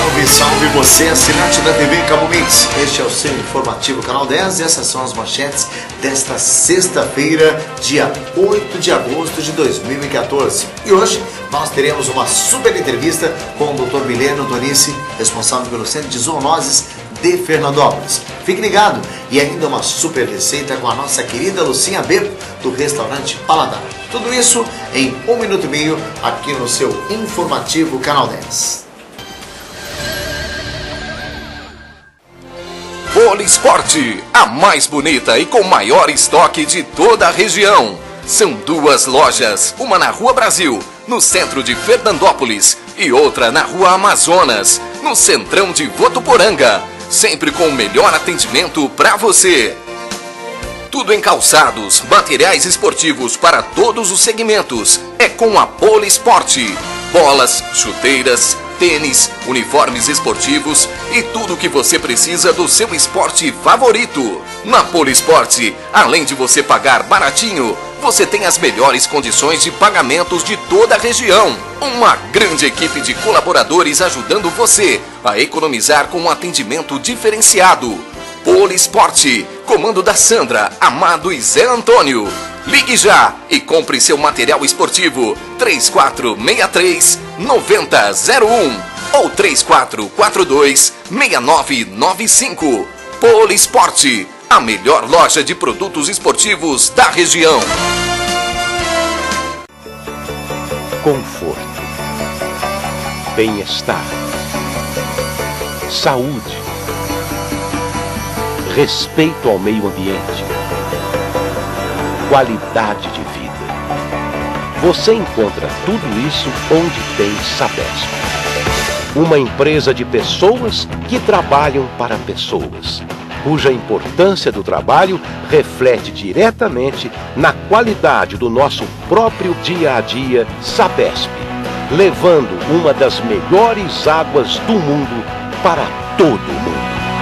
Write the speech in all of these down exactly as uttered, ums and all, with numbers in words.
Salve, salve você, assinante da T V Cabo Mix. Este é o seu informativo Canal dez e essas são as manchetes desta sexta-feira, dia oito de agosto de dois mil e quatorze. E hoje nós teremos uma super entrevista com o doutor Mileno Tonice, responsável pelo Centro de Zoonoses de Fernandópolis. Fique ligado, e ainda uma super receita com a nossa querida Lucinha Bebo, do restaurante Paladar. Tudo isso em um minuto e meio aqui no seu informativo Canal dez. Polisporte, a mais bonita e com maior estoque de toda a região. São duas lojas, uma na Rua Brasil, no centro de Fernandópolis, e outra na Rua Amazonas, no centrão de Votuporanga. Sempre com o melhor atendimento para você. Tudo em calçados, materiais esportivos para todos os segmentos. É com a Polisporte. Bolas, chuteiras, tênis, uniformes esportivos e tudo o que você precisa do seu esporte favorito. Na Polisporte, além de você pagar baratinho, você tem as melhores condições de pagamentos de toda a região. Uma grande equipe de colaboradores ajudando você a economizar com um atendimento diferenciado. Polisporte, comando da Sandra, Amado e Zé Antônio. Ligue já e compre seu material esportivo três quatro seis três, nove zero zero um ou três quatro quatro dois, seis nove nove cinco. Polisporte, a melhor loja de produtos esportivos da região. Conforto, bem-estar, saúde, respeito ao meio ambiente, qualidade de vida. Você encontra tudo isso onde tem Sabesp. Uma empresa de pessoas que trabalham para pessoas, cuja importância do trabalho reflete diretamente na qualidade do nosso próprio dia a dia. Sabesp, levando uma das melhores águas do mundo para todo mundo.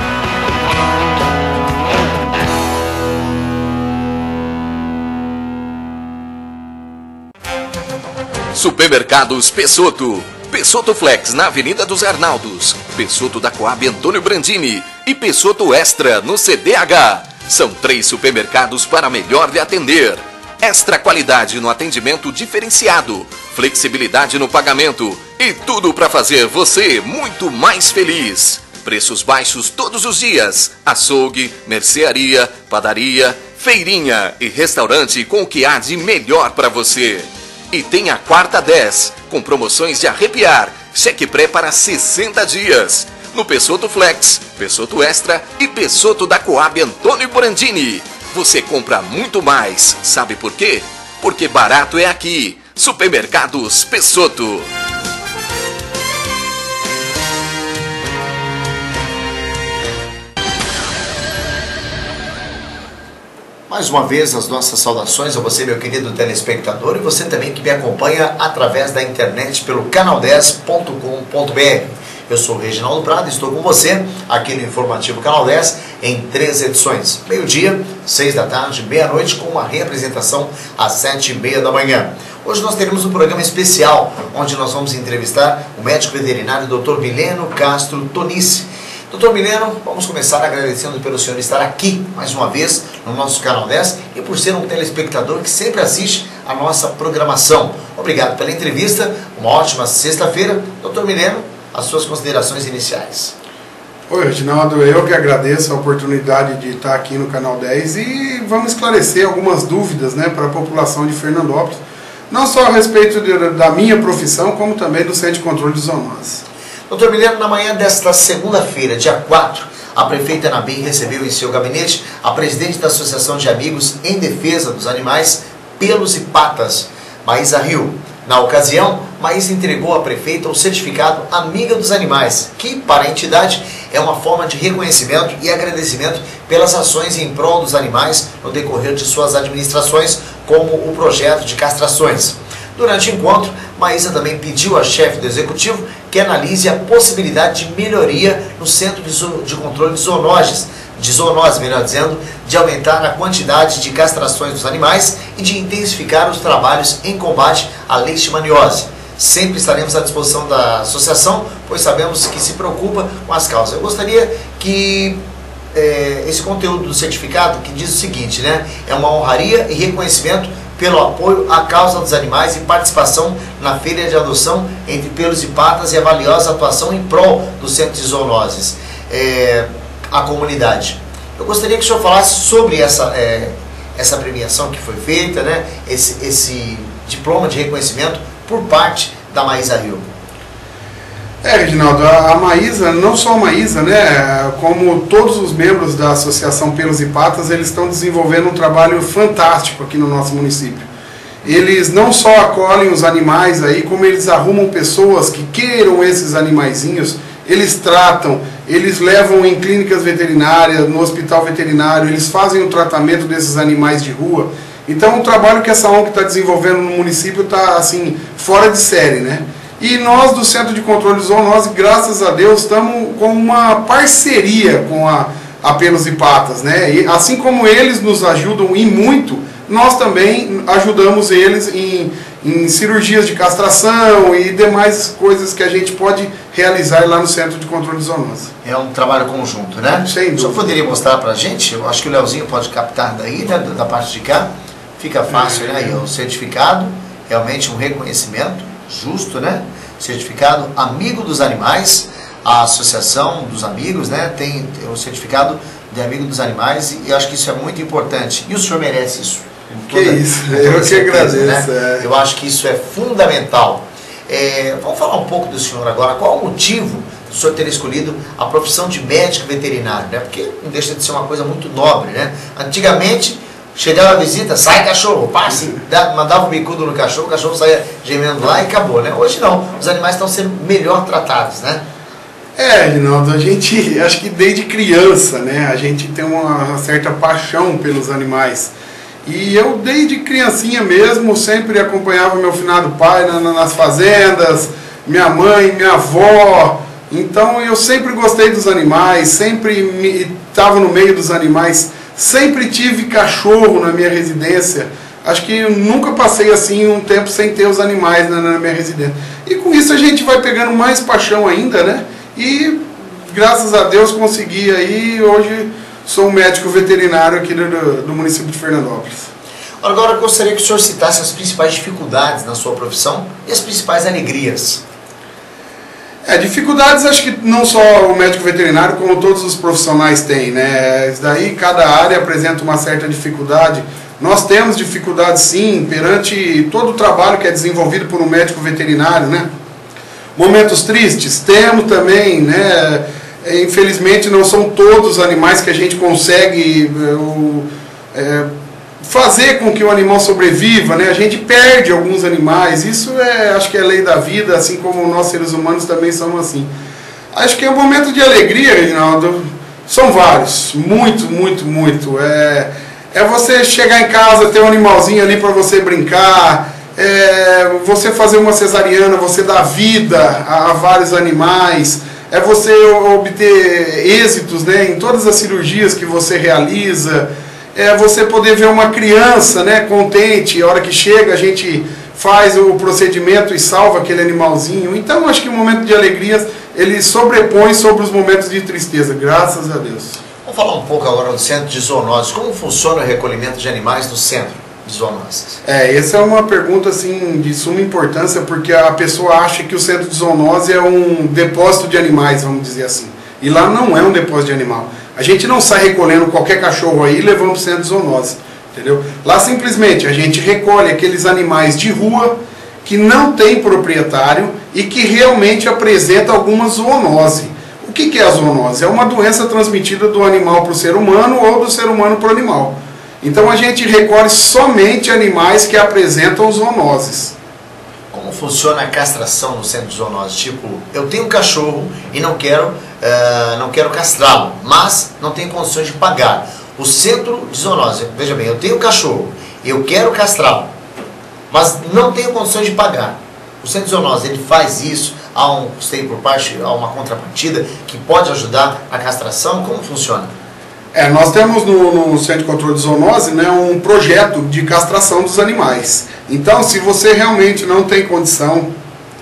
Supermercados Pessotto. Pessotto Flex na Avenida dos Arnaldos, Pessotto da Coab Antônio Brandini e Pessotto Extra no C D H. São três supermercados para melhor lhe atender. Extra qualidade no atendimento diferenciado, flexibilidade no pagamento e tudo para fazer você muito mais feliz. Preços baixos todos os dias. Açougue, mercearia, padaria, feirinha e restaurante com o que há de melhor para você. E tem a quarta dez, com promoções de arrepiar, cheque pré para sessenta dias. No Pessotto Flex, Pessotto Extra e Pessotto da Coab Antônio Brandini. Você compra muito mais, sabe por quê? Porque barato é aqui. Supermercados Pessotto. Mais uma vez, as nossas saudações a você, meu querido telespectador, e você também que me acompanha através da internet pelo canal dez ponto com ponto br. Eu sou o Reginaldo Prado e estou com você aqui no Informativo Canal dez em três edições. Meio-dia, seis da tarde, meia-noite, com uma reapresentação às sete e meia da manhã. Hoje nós teremos um programa especial, onde nós vamos entrevistar o médico veterinário doutor Mileno Castro Tonice. doutor Mileno, vamos começar agradecendo pelo senhor estar aqui mais uma vez no nosso Canal dez e por ser um telespectador que sempre assiste a nossa programação. Obrigado pela entrevista, uma ótima sexta-feira. doutor Mileno, as suas considerações iniciais. Oi, Reginaldo, eu que agradeço a oportunidade de estar aqui no Canal dez e vamos esclarecer algumas dúvidas, né, para a população de Fernandópolis, não só a respeito de, da minha profissão, como também do Centro de Controle de Zoonoses. doutor Mileno, na manhã desta segunda-feira, dia quatro, a prefeita Anabim recebeu em seu gabinete a presidente da Associação de Amigos em Defesa dos Animais, Pelos e Patas, Maísa Rio. Na ocasião, Maísa entregou à prefeita o certificado Amiga dos Animais, que para a entidade é uma forma de reconhecimento e agradecimento pelas ações em prol dos animais no decorrer de suas administrações, como o projeto de castrações. Durante o encontro, Maísa também pediu à chefe do executivo que analise a possibilidade de melhoria no Centro de Controle de Zoonoses, de zoonose, melhor dizendo, de aumentar a quantidade de castrações dos animais e de intensificar os trabalhos em combate à leishmaniose. sempre estaremos à disposição da associação, pois sabemos que se preocupa com as causas. Eu gostaria que é, esse conteúdo do certificado, que diz o seguinte, né? É uma honraria e reconhecimento pelo apoio à causa dos animais e participação na feira de adoção entre Pelos e Patas e a valiosa atuação em prol do Centro de Zoonoses, é, a comunidade. Eu gostaria que o senhor falasse sobre essa, é, essa premiação que foi feita, né? Esse, esse diploma de reconhecimento por parte da Maísa Rio. É, Reginaldo, a, a Maísa, não só a Maísa, né, como todos os membros da Associação Pelos e Patas, eles estão desenvolvendo um trabalho fantástico aqui no nosso município. Eles não só acolhem os animais aí, como eles arrumam pessoas que queiram esses animaizinhos, eles tratam, eles levam em clínicas veterinárias, no hospital veterinário, eles fazem o tratamento desses animais de rua. Então o trabalho que essa O N G está desenvolvendo no município está assim, fora de série, né? E nós do Centro de Controle de Zoonose, graças a Deus, estamos com uma parceria com a, a Pelos e Patas, né? E assim como eles nos ajudam e muito, nós também ajudamos eles em, em cirurgias de castração e demais coisas que a gente pode realizar lá no Centro de Controle de Zoonose. É um trabalho conjunto, né? Sem dúvida. O senhor poderia mostrar para a gente? Eu acho que o Leozinho pode captar daí, né, da parte de cá. Fica fácil, né? Aí, o certificado, realmente um reconhecimento justo, né? Certificado Amigo dos Animais, a Associação dos Amigos, né? Tem o certificado de Amigo dos Animais e eu acho que isso é muito importante. E o senhor merece isso. Que isso, eu que agradeço. Né? É. Eu acho que isso é fundamental. É, vamos falar um pouco do senhor agora. Qual o motivo do senhor ter escolhido a profissão de médico veterinário, né? Porque não deixa de ser uma coisa muito nobre, né? Antigamente, chegava a visita, sai cachorro, passe, mandava um bicudo no cachorro, o cachorro saia gemendo lá e acabou, né? Hoje não, os animais estão sendo melhor tratados, né? É, Reginaldo, a gente, acho que desde criança, né, a gente tem uma certa paixão pelos animais. E eu, desde criancinha mesmo, sempre acompanhava meu finado pai na, nas fazendas, minha mãe, minha avó. Então eu sempre gostei dos animais, sempre estava no meio dos animais. Sempre tive cachorro na minha residência. Acho que eu nunca passei assim um tempo sem ter os animais na, na minha residência. E com isso a gente vai pegando mais paixão ainda, né? E graças a Deus consegui aí, hoje sou um médico veterinário aqui do, do município de Fernandópolis. Agora eu gostaria que o senhor citasse as principais dificuldades na sua profissão e as principais alegrias. É, dificuldades acho que não só o médico veterinário, como todos os profissionais têm, né? Isso daí, cada área apresenta uma certa dificuldade. Nós temos dificuldades sim, perante todo o trabalho que é desenvolvido por um médico veterinário, né? Momentos tristes, temos também, né? Infelizmente não são todos os animais que a gente consegue é, fazer com que o animal sobreviva, né? A gente perde alguns animais, isso é, acho que é lei da vida, assim como nós seres humanos também somos assim. Acho que é um momento de alegria, Reginaldo, são vários, muito, muito, muito. É, é você chegar em casa, ter um animalzinho ali para você brincar, é você fazer uma cesariana, você dar vida a, a vários animais, é você obter êxitos, né, em todas as cirurgias que você realiza. É você poder ver uma criança, né, contente, a hora que chega a gente faz o procedimento e salva aquele animalzinho. Então acho que o momento de alegria ele sobrepõe sobre os momentos de tristeza, graças a Deus. Vamos falar um pouco agora do Centro de Zoonoses. Como funciona o recolhimento de animais no Centro de Zoonoses? É, essa é uma pergunta assim, de suma importância, porque a pessoa acha que o Centro de Zoonose é um depósito de animais, vamos dizer assim. E lá não é um depósito de animal. A gente não sai recolhendo qualquer cachorro aí e levando para o Centro de Zoonose, entendeu? Lá simplesmente a gente recolhe aqueles animais de rua que não tem proprietário e que realmente apresenta alguma zoonose. O que, que é a zoonose? É uma doença transmitida do animal para o ser humano ou do ser humano para o animal. Então a gente recolhe somente animais que apresentam zoonoses. Como funciona a castração no Centro de Zoonose? Tipo, eu tenho um cachorro e não quero, uh, não quero castrá-lo, mas não tenho condições de pagar. O Centro de Zoonose, veja bem, eu tenho um cachorro, eu quero castrá-lo, mas não tenho condições de pagar. O Centro de Zoonose, ele faz isso, há um custeio por parte, há uma contrapartida que pode ajudar a castração? Como funciona? É, nós temos no, no Centro de Controle de Zoonose, né, um projeto de castração dos animais. Então, se você realmente não tem condição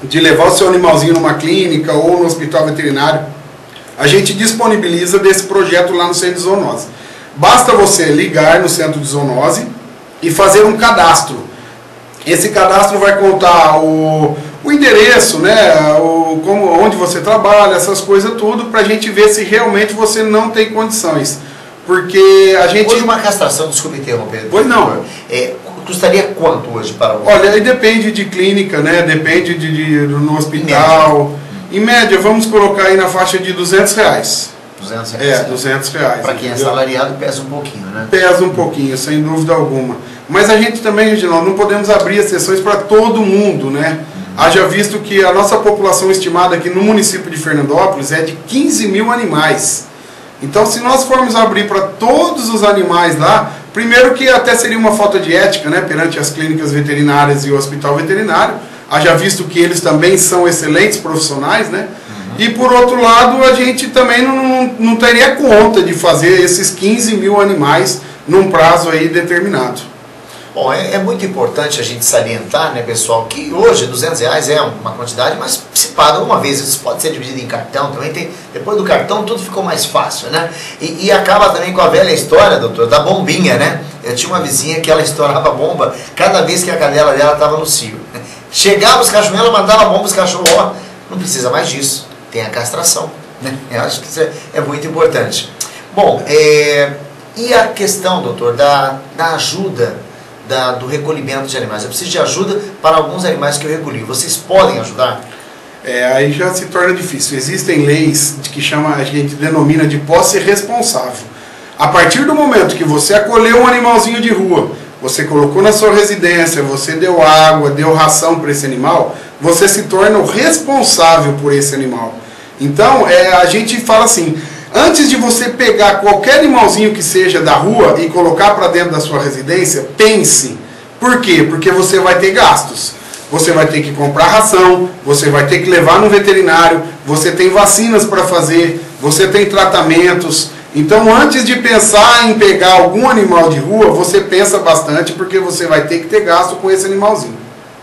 de levar o seu animalzinho numa clínica ou no hospital veterinário, a gente disponibiliza desse projeto lá no centro de zoonose. Basta você ligar no centro de zoonose e fazer um cadastro. Esse cadastro vai contar o, o endereço, né, o, como, onde você trabalha, essas coisas tudo, para a gente ver se realmente você não tem condições. Porque a gente... Hoje uma castração, desculpe interromper. Pois não. É, custaria quanto hoje para o... Olha, aí depende de clínica, né, depende de, de, no hospital. Em média, vamos colocar aí na faixa de duzentos reais. duzentos reais? É, duzentos reais. Para quem é assalariado, pesa um pouquinho, né? Pesa um pouquinho, sem dúvida alguma. Mas a gente também, Reginaldo, não podemos abrir as sessões para todo mundo, né? Haja visto que a nossa população estimada aqui no município de Fernandópolis é de quinze mil animais. Então, se nós formos abrir para todos os animais lá, primeiro que até seria uma falta de ética, né, perante as clínicas veterinárias e o hospital veterinário, haja visto que eles também são excelentes profissionais, né? Uhum. E por outro lado, a gente também não, não, não teria conta de fazer esses quinze mil animais num prazo aí determinado. Bom, é, é muito importante a gente salientar, né, pessoal, que hoje duzentos reais é uma quantidade, mas se paga uma vez, isso pode ser dividido em cartão, também tem, depois do cartão tudo ficou mais fácil, né? E, e acaba também com a velha história, doutor, da bombinha, né? Eu tinha uma vizinha que ela estourava a bomba cada vez que a cadela dela estava no cio. Chegava os cachorros, ela mandava a bomba, os cachorros, ó, não precisa mais disso, tem a castração, né? Eu acho que isso é, é muito importante. Bom, é, e a questão, doutor, da, da ajuda Da, do recolhimento de animais? Eu preciso de ajuda para alguns animais que eu recolhi. Vocês podem ajudar? É, aí já se torna difícil. Existem leis que chama, a gente denomina de posse responsável. A partir do momento que você acolheu um animalzinho de rua, você colocou na sua residência, você deu água, deu ração para esse animal, você se torna o responsável por esse animal. Então, é, a gente fala assim, antes de você pegar qualquer animalzinho que seja da rua e colocar para dentro da sua residência, pense. Por quê? Porque você vai ter gastos. Você vai ter que comprar ração, você vai ter que levar no veterinário, você tem vacinas para fazer, você tem tratamentos. Então, antes de pensar em pegar algum animal de rua, você pensa bastante, porque você vai ter que ter gasto com esse animalzinho.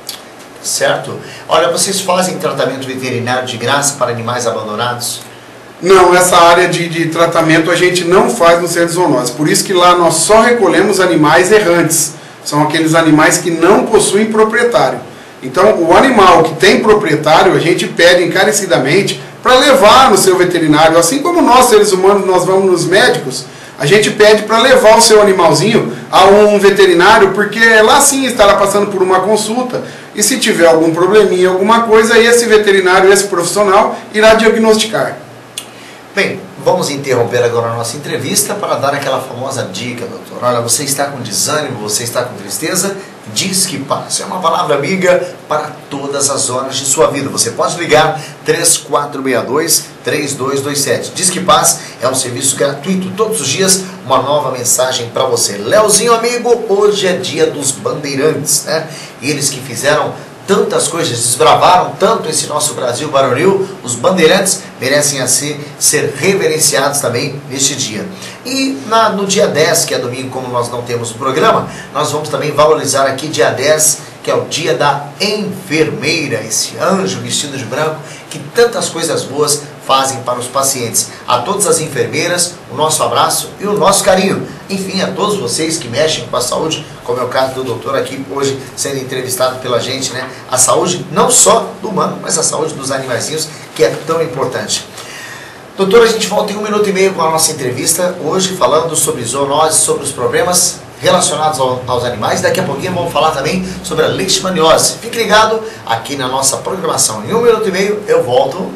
Certo. Olha, vocês fazem tratamento veterinário de graça para animais abandonados? Não, essa área de, de tratamento a gente não faz no centro de zoonose. Por isso que lá nós só recolhemos animais errantes. São aqueles animais que não possuem proprietário. Então, o animal que tem proprietário, a gente pede encarecidamente para levar no seu veterinário. Assim como nós, seres humanos, nós vamos nos médicos, a gente pede para levar o seu animalzinho a um veterinário, porque lá sim estará passando por uma consulta. E se tiver algum probleminha, alguma coisa, esse veterinário, esse profissional, irá diagnosticar. Bem, vamos interromper agora a nossa entrevista para dar aquela famosa dica, doutor. Olha, você está com desânimo, você está com tristeza? Disque Paz. É uma palavra amiga para todas as horas de sua vida. Você pode ligar três quatro seis dois, três dois dois sete. Disque Paz é um serviço gratuito. Todos os dias, uma nova mensagem para você. Leozinho, amigo, hoje é dia dos bandeirantes, né? Eles que fizeram tantas coisas, desbravaram tanto esse nosso Brasil varonil, os bandeirantes merecem assim ser reverenciados também neste dia. E na, no dia dez, que é domingo, como nós não temos o programa, nós vamos também valorizar aqui dia dez, que é o dia da enfermeira, esse anjo vestido de branco, que tantas coisas boas fazem para os pacientes. A todas as enfermeiras, o nosso abraço e o nosso carinho. Enfim, a todos vocês que mexem com a saúde, como é o caso do doutor aqui hoje sendo entrevistado pela gente, né? A saúde não só do humano, mas a saúde dos animaizinhos, que é tão importante. Doutor, a gente volta em um minuto e meio com a nossa entrevista, hoje falando sobre zoonose, sobre os problemas relacionados ao, aos animais. Daqui a pouquinho vamos falar também sobre a leishmaniose. Fique ligado aqui na nossa programação. Em um minuto e meio eu volto.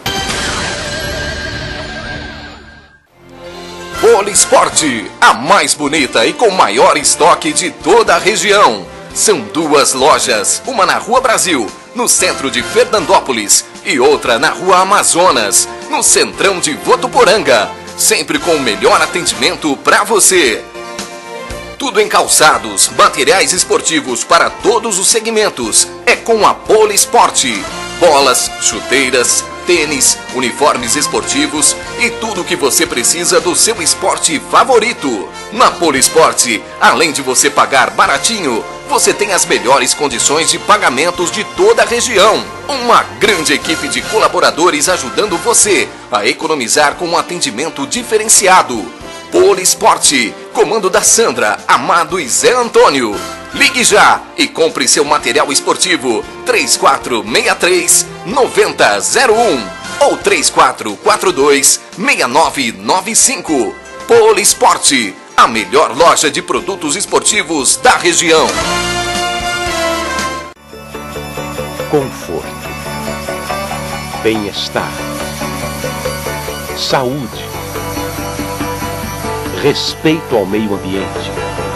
Polisporte, a mais bonita e com maior estoque de toda a região. São duas lojas, uma na Rua Brasil, no centro de Fernandópolis, e outra na Rua Amazonas, no centrão de Votuporanga. Sempre com o melhor atendimento para você. Tudo em calçados, materiais esportivos para todos os segmentos. É com a Polisporte. Bolas, chuteiras, tênis, uniformes esportivos e tudo o que você precisa do seu esporte favorito. Na Polisporte, além de você pagar baratinho, você tem as melhores condições de pagamentos de toda a região. Uma grande equipe de colaboradores ajudando você a economizar com um atendimento diferenciado. Polisporte, comando da Sandra, Amado e Zé Antônio. Ligue já e compre seu material esportivo três quatro seis três nove zero zero um ou três quatro quatro dois seis nove nove cinco. Polisporte, a melhor loja de produtos esportivos da região. Conforto, bem-estar, saúde, respeito ao meio ambiente,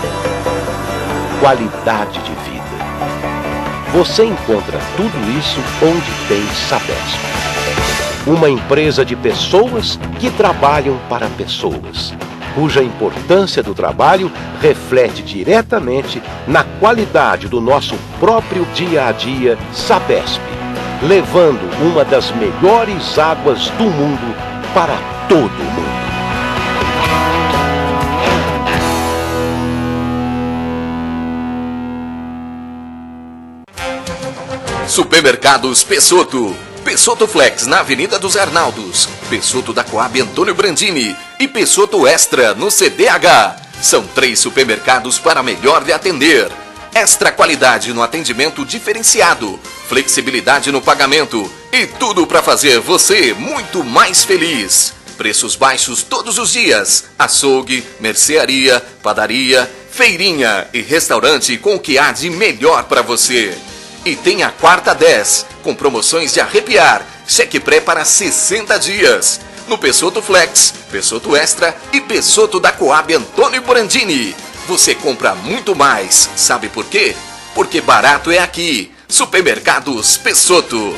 qualidade de vida. Você encontra tudo isso onde tem Sabesp. Uma empresa de pessoas que trabalham para pessoas, cuja importância do trabalho reflete diretamente na qualidade do nosso próprio dia a dia. Sabesp, levando uma das melhores águas do mundo para todo mundo. Supermercados Pessotto. Pessotto Flex na Avenida dos Arnaldos, Pessotto da Coab Antônio Brandini e Pessotto Extra no C D H. São três supermercados para melhor lhe atender. Extra qualidade no atendimento diferenciado, flexibilidade no pagamento e tudo para fazer você muito mais feliz. Preços baixos todos os dias. Açougue, mercearia, padaria, feirinha e restaurante com o que há de melhor para você. E tem a quarta dez, com promoções de arrepiar, cheque pré para sessenta dias. No Pessotto Flex, Pessotto Extra e Pessotto da Coab Antônio Brandini. Você compra muito mais, sabe por quê? Porque barato é aqui. Supermercados Pessotto.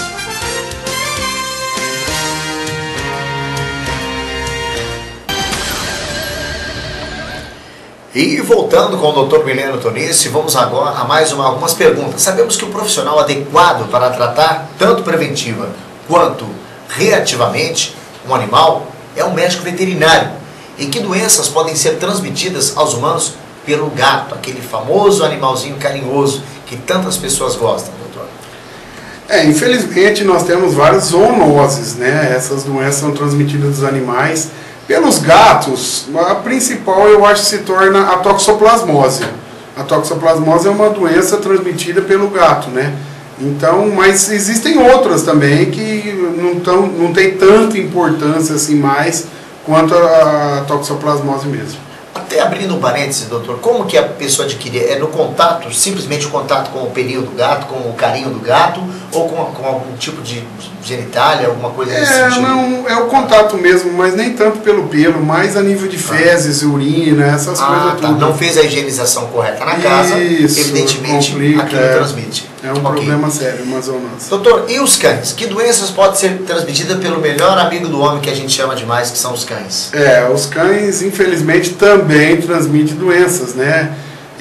E voltando com o doutor Mileno Tonice, vamos agora a mais uma, algumas perguntas. Sabemos que o profissional adequado para tratar tanto preventiva quanto reativamente um animal é um médico veterinário. E que doenças podem ser transmitidas aos humanos pelo gato, aquele famoso animalzinho carinhoso que tantas pessoas gostam, doutor? É, infelizmente nós temos várias zoonoses, né? Essas doenças são transmitidas dos animais. Pelos gatos, a principal eu acho que se torna a toxoplasmose. A toxoplasmose é uma doença transmitida pelo gato, né? Então, mas existem outras também que não, tão, não tem tanta importância assim mais quanto a, a toxoplasmose mesmo. Até abrindo um parênteses, doutor, como que a pessoa adquire? É no contato, simplesmente o contato com o pelinho do gato, com o carinho do gato, ou com, com algum tipo de genitália, alguma coisa desse é, sentido? Não, é o contato mesmo, mas nem tanto pelo pelo, mais a nível de fezes, ah. urina, essas ah, coisas tá. tudo. Não fez a higienização correta na casa, Isso, evidentemente complica, aquilo é, transmite. É um okay. problema sério, uma zoonose. Doutor, e os cães? Que doenças podem ser transmitidas pelo melhor amigo do homem que a gente chama demais, que são os cães? É, os cães, infelizmente, também transmitem doenças, né?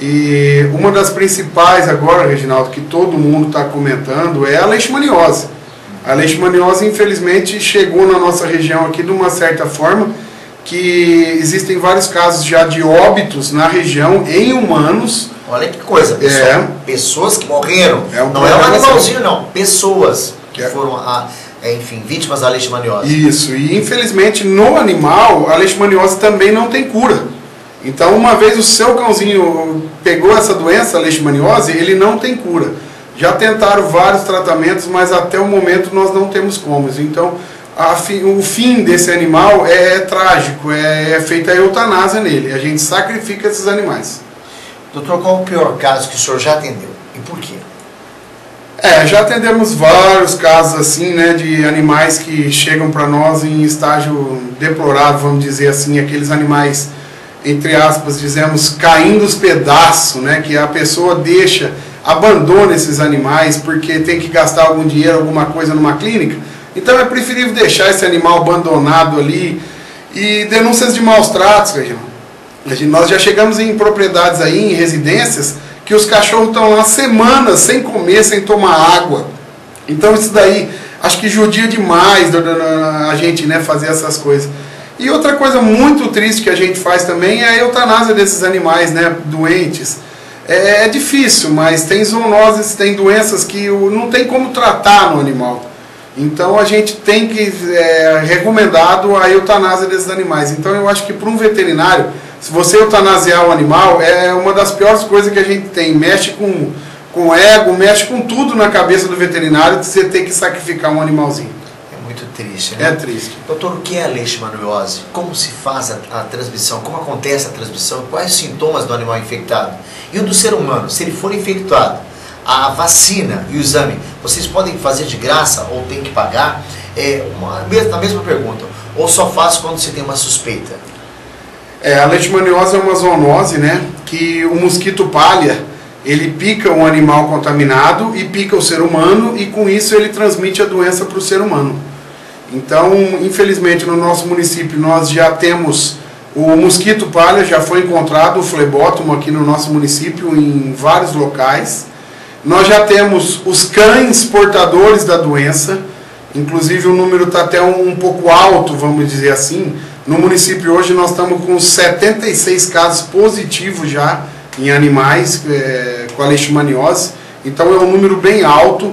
E uma das principais agora, Reginaldo, que todo mundo está comentando, é a leishmaniose. A leishmaniose, infelizmente, chegou na nossa região aqui de uma certa forma que existem vários casos já de óbitos na região em humanos. Olha que coisa, pessoal. É. Pessoas que morreram. É um não é um animalzinho, não. Pessoas que é. foram, a, enfim, vítimas da leishmaniose. Isso, e infelizmente no animal a leishmaniose também não tem cura. Então, uma vez o seu cãozinho pegou essa doença, a leishmaniose, ele não tem cura. Já tentaram vários tratamentos, mas até o momento nós não temos como. Então, a fi, o fim desse animal é, é trágico, é, é feita a eutanásia nele. A gente sacrifica esses animais. Doutor, qual o pior caso que o senhor já atendeu? E por quê? É, já atendemos vários casos assim, né, de animais que chegam para nós em estágio deplorável, vamos dizer assim, aqueles animais, entre aspas, dizemos, caindo os pedaços, né, que a pessoa deixa, abandona esses animais porque tem que gastar algum dinheiro, alguma coisa numa clínica. Então é preferível deixar esse animal abandonado ali. E denúncias de maus tratos, Reginaldo. Nós já chegamos em propriedades aí, em residências, que os cachorros estão lá semanas sem comer, sem tomar água. Então isso daí, acho que judia demais a gente, né, fazer essas coisas. E outra coisa muito triste que a gente faz também é a eutanásia desses animais, né, doentes. É, é difícil, mas tem zoonoses, tem doenças que o, não tem como tratar no animal. Então a gente tem que, é, recomendado a eutanásia desses animais. Então eu acho que para um veterinário, se você eutanasiar um animal, é uma das piores coisas que a gente tem. Mexe com, com ego, mexe com tudo na cabeça do veterinário, de você ter que sacrificar um animalzinho. É muito triste, né? É triste. Doutor, o que é a leishmaniose? Como se faz a, a transmissão? Como acontece a transmissão? Quais os sintomas do animal infectado? E o do ser humano, se ele for infectado, a vacina e o exame, vocês podem fazer de graça ou tem que pagar? É uma, a mesma pergunta. Ou só faz quando se tem uma suspeita? É, a leishmaniose é uma zoonose, né, que o mosquito palha, ele pica um animal contaminado e pica o ser humano, e com isso ele transmite a doença para o ser humano. Então, infelizmente, no nosso município nós já temos o mosquito palha, já foi encontrado o flebótomo aqui no nosso município em vários locais. Nós já temos os cães portadores da doença, inclusive o número está até um, um pouco alto, vamos dizer assim. No município hoje nós estamos com setenta e seis casos positivos já em animais é, com a leishmaniose, então é um número bem alto.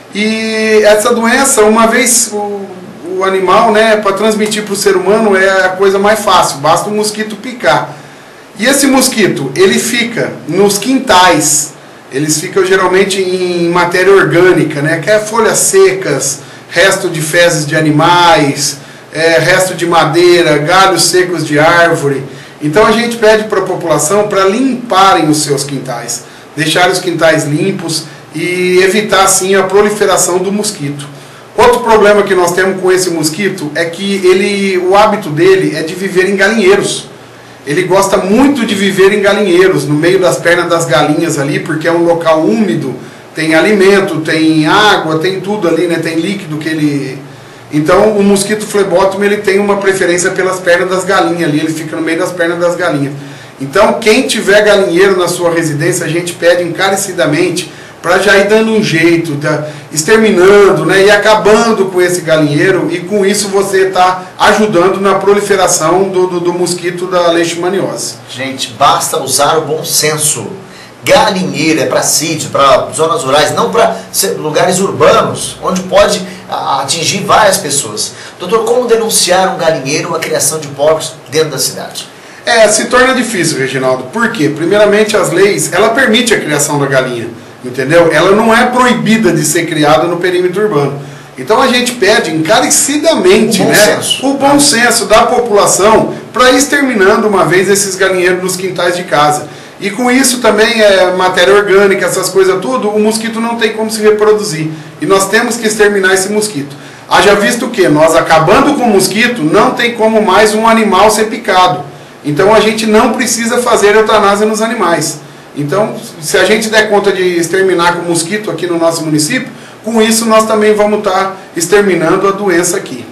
E essa doença, uma vez o, o animal, né, para transmitir para o ser humano é a coisa mais fácil, basta o mosquito picar. E esse mosquito, ele fica nos quintais, eles ficam geralmente em matéria orgânica, né, que é folhas secas, resto de fezes de animais, é, resto de madeira, galhos secos de árvore. Então a gente pede para a população para limparem os seus quintais, deixar os quintais limpos e evitar assim a proliferação do mosquito. Outro problema que nós temos com esse mosquito é que ele, o hábito dele é de viver em galinheiros. Ele gosta muito de viver em galinheiros, no meio das pernas das galinhas ali, porque é um local úmido, tem alimento, tem água, tem tudo ali, né? Tem líquido que ele... Então o mosquito flebótomo, ele tem uma preferência pelas pernas das galinhas ali, ele fica no meio das pernas das galinhas. Então quem tiver galinheiro na sua residência, a gente pede encarecidamente para já ir dando um jeito, tá, exterminando, né, e acabando com esse galinheiro, e com isso você está ajudando na proliferação do, do, do mosquito da leishmaniose. Gente, basta usar o bom senso. Galinheiro é para sítios, para zonas rurais, não para lugares urbanos, onde pode atingir várias pessoas. Doutor, como denunciar um galinheiro ou a criação de porcos dentro da cidade? É, se torna difícil, Reginaldo. Por quê? Primeiramente, as leis, ela permite a criação da galinha. Entendeu? Ela não é proibida de ser criada no perímetro urbano. Então a gente pede encarecidamente, o bom, né, senso. o bom senso da população para ir exterminando uma vez esses galinheiros nos quintais de casa. E com isso também é matéria orgânica, essas coisas tudo, o mosquito não tem como se reproduzir. E nós temos que exterminar esse mosquito. Haja visto que nós acabando com o mosquito, não tem como mais um animal ser picado. Então a gente não precisa fazer eutanásia nos animais. Então, se a gente der conta de exterminar com o mosquito aqui no nosso município, com isso nós também vamos estar exterminando a doença aqui.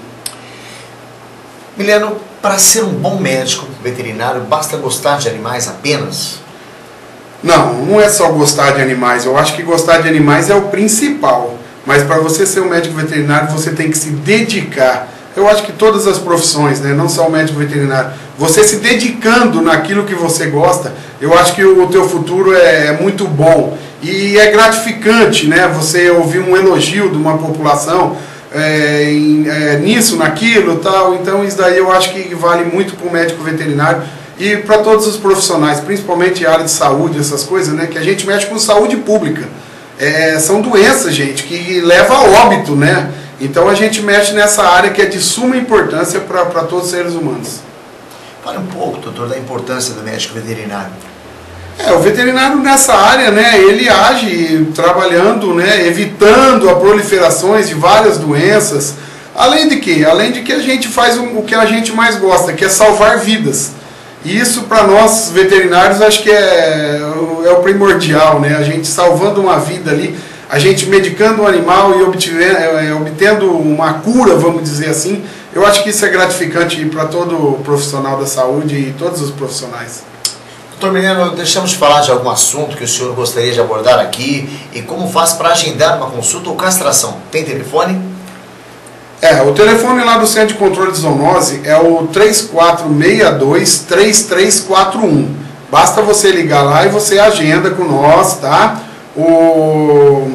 Mileno, para ser um bom médico veterinário, basta gostar de animais apenas? Não, não é só gostar de animais. Eu acho que gostar de animais é o principal. Mas para você ser um médico veterinário, você tem que se dedicar. Eu acho que todas as profissões, né, não só o médico veterinário, você se dedicando naquilo que você gosta, eu acho que o teu futuro é, é muito bom. E é gratificante, né, você ouvir um elogio de uma população é, em, é, nisso, naquilo, tal. Então isso daí eu acho que vale muito para o médico veterinário e para todos os profissionais, principalmente a área de saúde, essas coisas, né, que a gente mexe com saúde pública. É, são doenças, gente, que levam a óbito, né? Então a gente mexe nessa área que é de suma importância para todos os seres humanos. Fale um pouco, doutor, da importância do médico veterinário. É, o veterinário nessa área, né, ele age trabalhando, né, evitando a proliferações de várias doenças. Além de que? Além de que a gente faz o, o que a gente mais gosta, que é salvar vidas. E isso para nós veterinários acho que é, é o primordial, né? A gente salvando uma vida ali, a gente medicando um animal e obtiver, é, obtendo uma cura, vamos dizer assim, eu acho que isso é gratificante para todo profissional da saúde e todos os profissionais. Doutor Mileno, deixamos de falar de algum assunto que o senhor gostaria de abordar aqui e como faz para agendar uma consulta ou castração? Tem telefone? É, o telefone lá do Centro de Controle de Zoonose é o três quatro seis dois, três três quatro um. Basta você ligar lá e você agenda com nós, tá? O,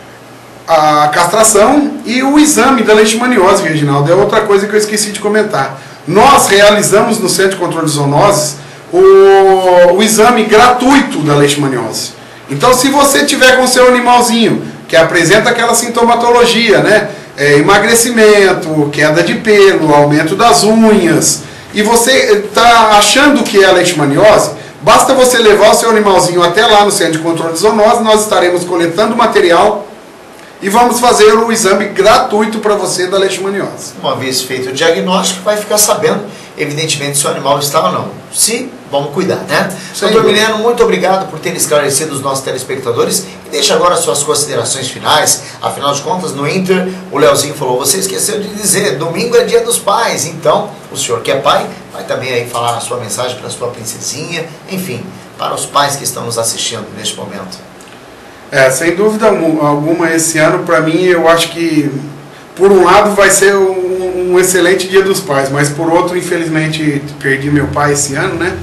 a castração e o exame da leishmaniose, Reginaldo. É outra coisa que eu esqueci de comentar. Nós realizamos no Centro de Controle de Zoonoses o, o exame gratuito da leishmaniose. Então, se você tiver com seu animalzinho que apresenta aquela sintomatologia, né? É, emagrecimento, queda de pelo, aumento das unhas, e você está achando que é a leishmaniose, basta você levar o seu animalzinho até lá no Centro de Controle de Zoonoses, nós estaremos coletando material e vamos fazer o exame gratuito para você da leishmaniose. Uma vez feito o diagnóstico, vai ficar sabendo, evidentemente, se o animal está ou não. Se, vamos cuidar, né? Doutor Mileno, muito obrigado por ter esclarecido os nossos telespectadores. E deixa agora suas considerações finais. Afinal de contas, no Inter, o Leozinho falou, você esqueceu de dizer, domingo é dia dos pais. Então, o senhor que é pai, vai também aí falar a sua mensagem para a sua princesinha. Enfim, para os pais que estão nos assistindo neste momento. É, sem dúvida alguma, esse ano, para mim, eu acho que, por um lado, vai ser um, um excelente dia dos pais, mas por outro, infelizmente, perdi meu pai esse ano, né?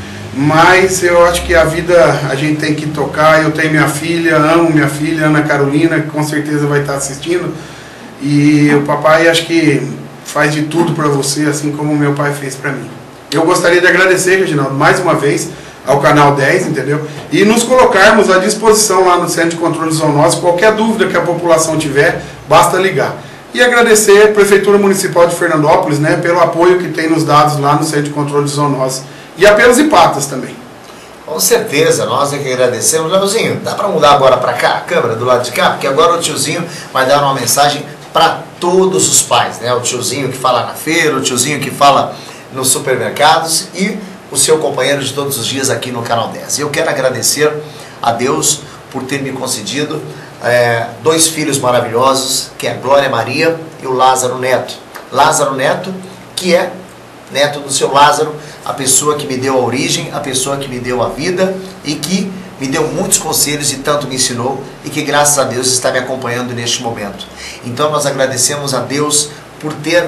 Mas eu acho que a vida a gente tem que tocar. Eu tenho minha filha, amo minha filha, Ana Carolina, que com certeza vai estar assistindo. E o papai, acho que faz de tudo para você, assim como o meu pai fez para mim. Eu gostaria de agradecer, Reginaldo, mais uma vez, ao Canal dez, entendeu? E nos colocarmos à disposição lá no Centro de Controle de Zoonoses. Qualquer dúvida que a população tiver, basta ligar. E agradecer a Prefeitura Municipal de Fernandópolis, né, pelo apoio que tem nos dados lá no Centro de Controle de Zoonoses. E a Pelos e Patas também. Com certeza, nós é que agradecemos. Leozinho, dá para mudar agora para cá, a câmera do lado de cá? Porque agora o tiozinho vai dar uma mensagem para todos os pais, né? O tiozinho que fala na feira, o tiozinho que fala nos supermercados e o seu companheiro de todos os dias aqui no Canal dez. Eu quero agradecer a Deus por ter me concedido é, dois filhos maravilhosos, que é a Glória Maria e o Lázaro Neto. Lázaro Neto, que é neto do seu Lázaro, a pessoa que me deu a origem, a pessoa que me deu a vida e que me deu muitos conselhos e tanto me ensinou e que, graças a Deus, está me acompanhando neste momento. Então nós agradecemos a Deus por ter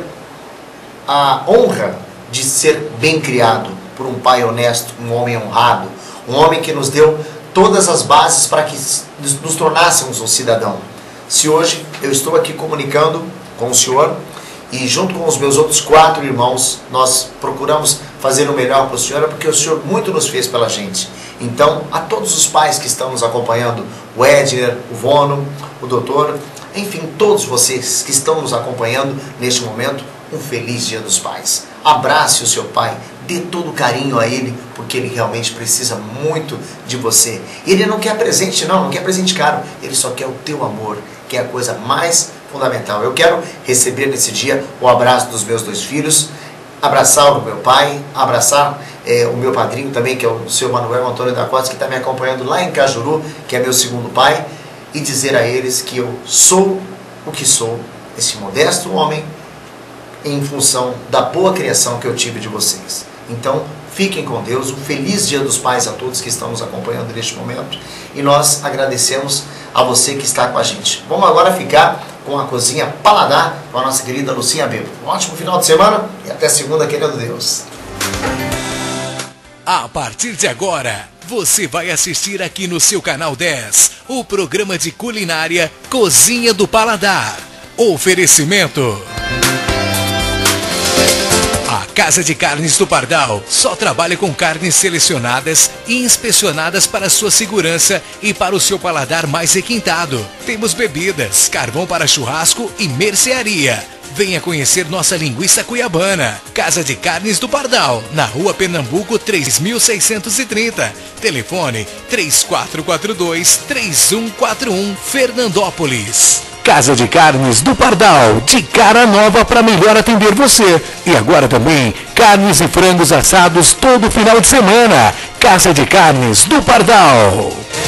a honra de ser bem criado por um pai honesto, um homem honrado, um homem que nos deu todas as bases para que nos tornássemos um cidadão. Se hoje eu estou aqui comunicando com o senhor e junto com os meus outros quatro irmãos, nós procuramos fazer o melhor para o senhor, porque o senhor muito nos fez pela gente. Então, a todos os pais que estão nos acompanhando, o Edner, o Vono, o doutor, enfim, todos vocês que estão nos acompanhando neste momento, um feliz Dia dos Pais. Abrace o seu pai, dê todo o carinho a ele, porque ele realmente precisa muito de você. Ele não quer presente não, não quer presente caro, ele só quer o teu amor, que é a coisa mais fundamental. Eu quero receber nesse dia o abraço dos meus dois filhos, abraçar o meu pai, abraçar é, o meu padrinho também, que é o seu Manuel Antônio da Costa, que está me acompanhando lá em Cajuru, que é meu segundo pai, e dizer a eles que eu sou o que sou, esse modesto homem, em função da boa criação que eu tive de vocês. Então, fiquem com Deus, um feliz Dia dos Pais a todos que estão nos acompanhando neste momento, e nós agradecemos a você que está com a gente. Vamos agora ficar com a Cozinha Paladar, com a nossa querida Lucinha Bebo. Um ótimo final de semana e até segunda, querendo Deus. A partir de agora, você vai assistir aqui no seu Canal dez, o programa de culinária Cozinha do Paladar. Oferecimento: a Casa de Carnes do Pardal só trabalha com carnes selecionadas e inspecionadas para sua segurança e para o seu paladar mais requintado. Temos bebidas, carvão para churrasco e mercearia. Venha conhecer nossa linguiça cuiabana. Casa de Carnes do Pardal, na Rua Pernambuco três mil seiscentos e trinta. Telefone três quatro quatro dois, três um quatro um, Fernandópolis. Casa de Carnes do Pardal, de cara nova para melhor atender você. E agora também, carnes e frangos assados todo final de semana. Casa de Carnes do Pardal.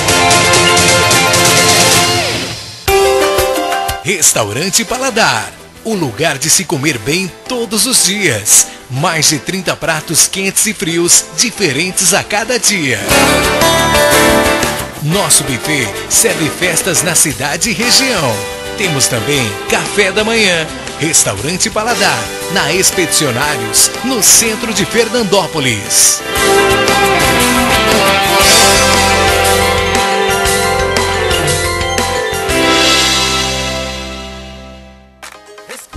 Restaurante Paladar, o lugar de se comer bem todos os dias. Mais de trinta pratos quentes e frios, diferentes a cada dia. Nosso buffet serve festas na cidade e região. Temos também café da manhã. Restaurante Paladar, na Expedicionários, no centro de Fernandópolis.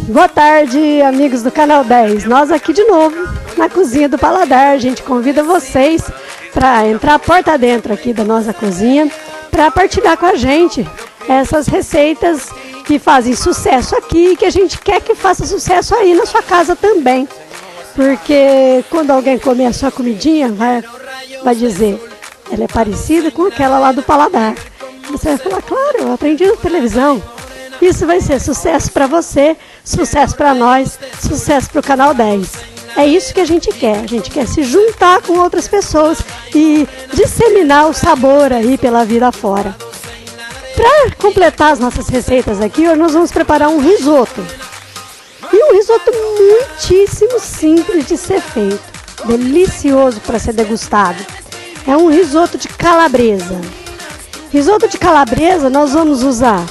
Boa tarde, amigos do Canal dez. Nós aqui de novo na cozinha do Paladar. A gente convida vocês para entrar a porta dentro aqui da nossa cozinha para partilhar com a gente essas receitas que fazem sucesso aqui e que a gente quer que faça sucesso aí na sua casa também. Porque quando alguém comer a sua comidinha, vai, vai dizer, ela é parecida com aquela lá do Paladar. Você vai falar, claro, eu aprendi na televisão. Isso vai ser sucesso para você, sucesso para nós, sucesso para o Canal dez. É isso que a gente quer. A gente quer se juntar com outras pessoas e disseminar o sabor aí pela vida fora. Para completar as nossas receitas aqui, hoje nós vamos preparar um risoto. E um risoto muitíssimo simples de ser feito. Delicioso para ser degustado. É um risoto de calabresa. Risoto de calabresa nós vamos usar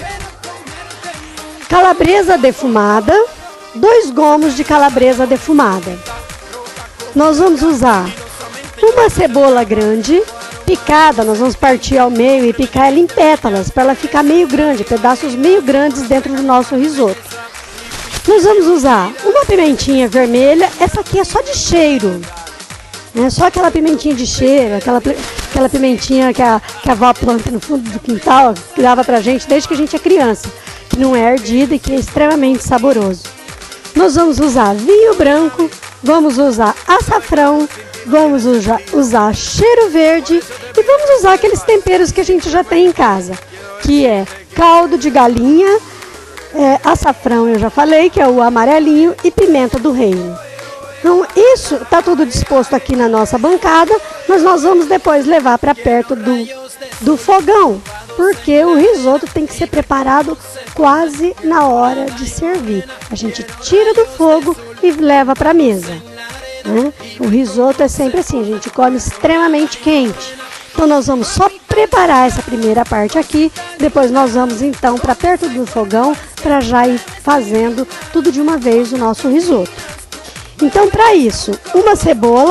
calabresa defumada, dois gomos de calabresa defumada. Nós vamos usar uma cebola grande, picada, nós vamos partir ao meio e picar ela em pétalas, para ela ficar meio grande, pedaços meio grandes dentro do nosso risoto. Nós vamos usar uma pimentinha vermelha, essa aqui é só de cheiro, né? Só aquela pimentinha de cheiro, aquela, aquela pimentinha que a, que a avó planta no fundo do quintal, que dava pra gente desde que a gente é criança. Que não é ardida e que é extremamente saboroso. Nós vamos usar vinho branco, vamos usar açafrão, vamos usar, usar cheiro verde e vamos usar aqueles temperos que a gente já tem em casa, que é caldo de galinha, é, açafrão eu já falei, que é o amarelinho, e pimenta do reino. Então isso está tudo disposto aqui na nossa bancada, mas nós vamos depois levar para perto do, do fogão, porque o risoto tem que ser preparado quase na hora de servir. A gente tira do fogo e leva para a mesa, né? O risoto é sempre assim, a gente come extremamente quente. Então nós vamos só preparar essa primeira parte aqui, depois nós vamos então para perto do fogão para já ir fazendo tudo de uma vez o nosso risoto. Então para isso, uma cebola.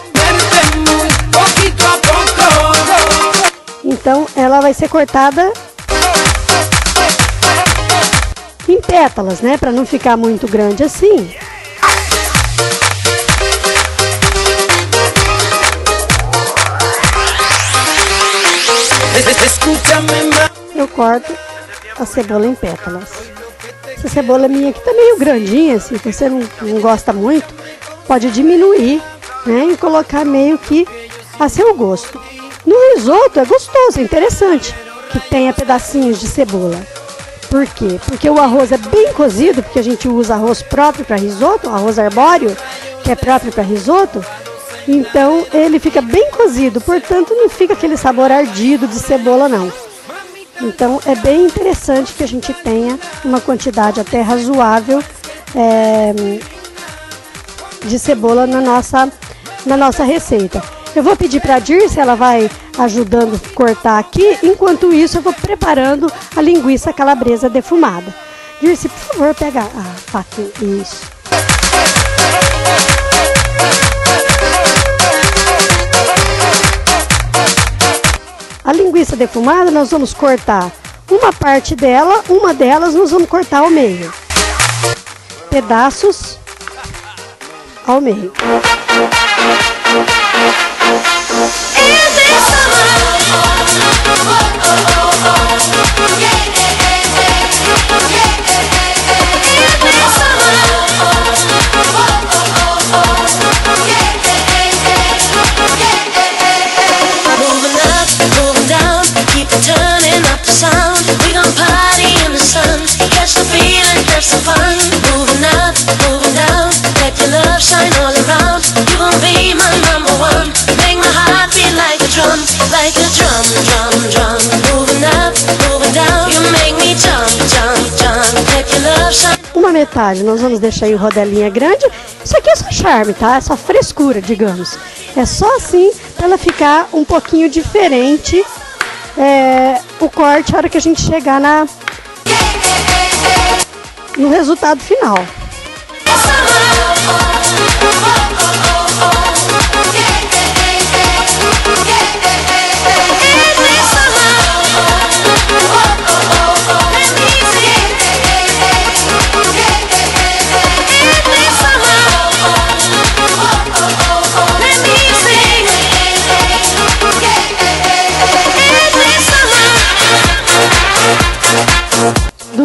Então ela vai ser cortada em pétalas, né? Para não ficar muito grande assim. Eu corto a cebola em pétalas. Essa cebola minha aqui tá meio grandinha, se você não, não gosta muito, pode diminuir, né? E colocar meio que a seu gosto. No risoto é gostoso, é interessante que tenha pedacinhos de cebola. Por quê? Porque o arroz é bem cozido, porque a gente usa arroz próprio para risoto, arroz arbóreo, que é próprio para risoto. Então ele fica bem cozido, portanto não fica aquele sabor ardido de cebola não. Então é bem interessante que a gente tenha uma quantidade até razoável é, de cebola na nossa, na nossa receita. Eu vou pedir para a Dirce, ela vai ajudando a cortar aqui. Enquanto isso, eu vou preparando a linguiça calabresa defumada. Dirce, por favor, pega a faca. Isso. A linguiça defumada, nós vamos cortar uma parte dela, uma delas nós vamos cortar ao meio. Pedaços ao meio. Uma metade nós vamos deixar em rodelinha grande. Isso aqui é só charme, tá? É só frescura, digamos. É só assim para ela ficar um pouquinho diferente é, o corte a hora que a gente chegar na, no resultado final.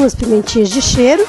duas pimentinhas de cheiro.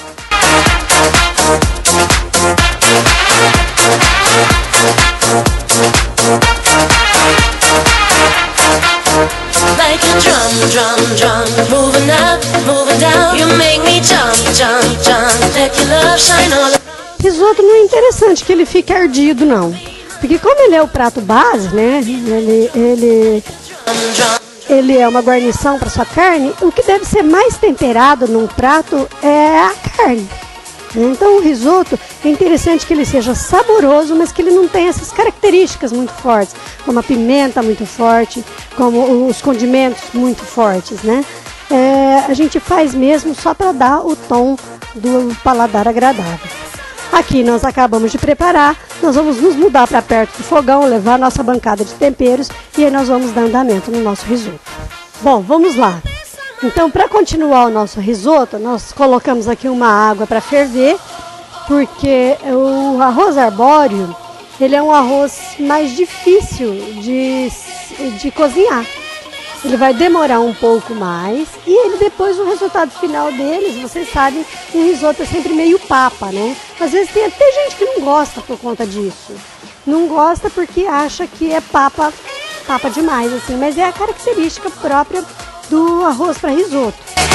Like a drum, drum, drum, moving up, moving down. You make me jump, jump, jump. Let your love shine all. Risoto não é interessante que ele fique ardido, não. Porque como ele é o prato base, né? Ele, ele, ele é uma guarnição para sua carne. O que deve ser mais temperado num prato é a carne. Então o risoto é interessante que ele seja saboroso, mas que ele não tenha essas características muito fortes, como a pimenta muito forte, como os condimentos muito fortes, né? É, a gente faz mesmo só para dar o tom do paladar agradável. Aqui nós acabamos de preparar, nós vamos nos mudar para perto do fogão, levar a nossa bancada de temperos e aí nós vamos dar andamento no nosso risoto. Bom, vamos lá. Então, para continuar o nosso risoto, nós colocamos aqui uma água para ferver, porque o arroz arbóreo, ele é um arroz mais difícil de, de cozinhar. Ele vai demorar um pouco mais e ele depois, o resultado final deles, vocês sabem, o risoto é sempre meio papa, né? Às vezes tem até gente que não gosta por conta disso. Não gosta porque acha que é papa, papa demais, assim, mas é a característica própria do arroz para risoto.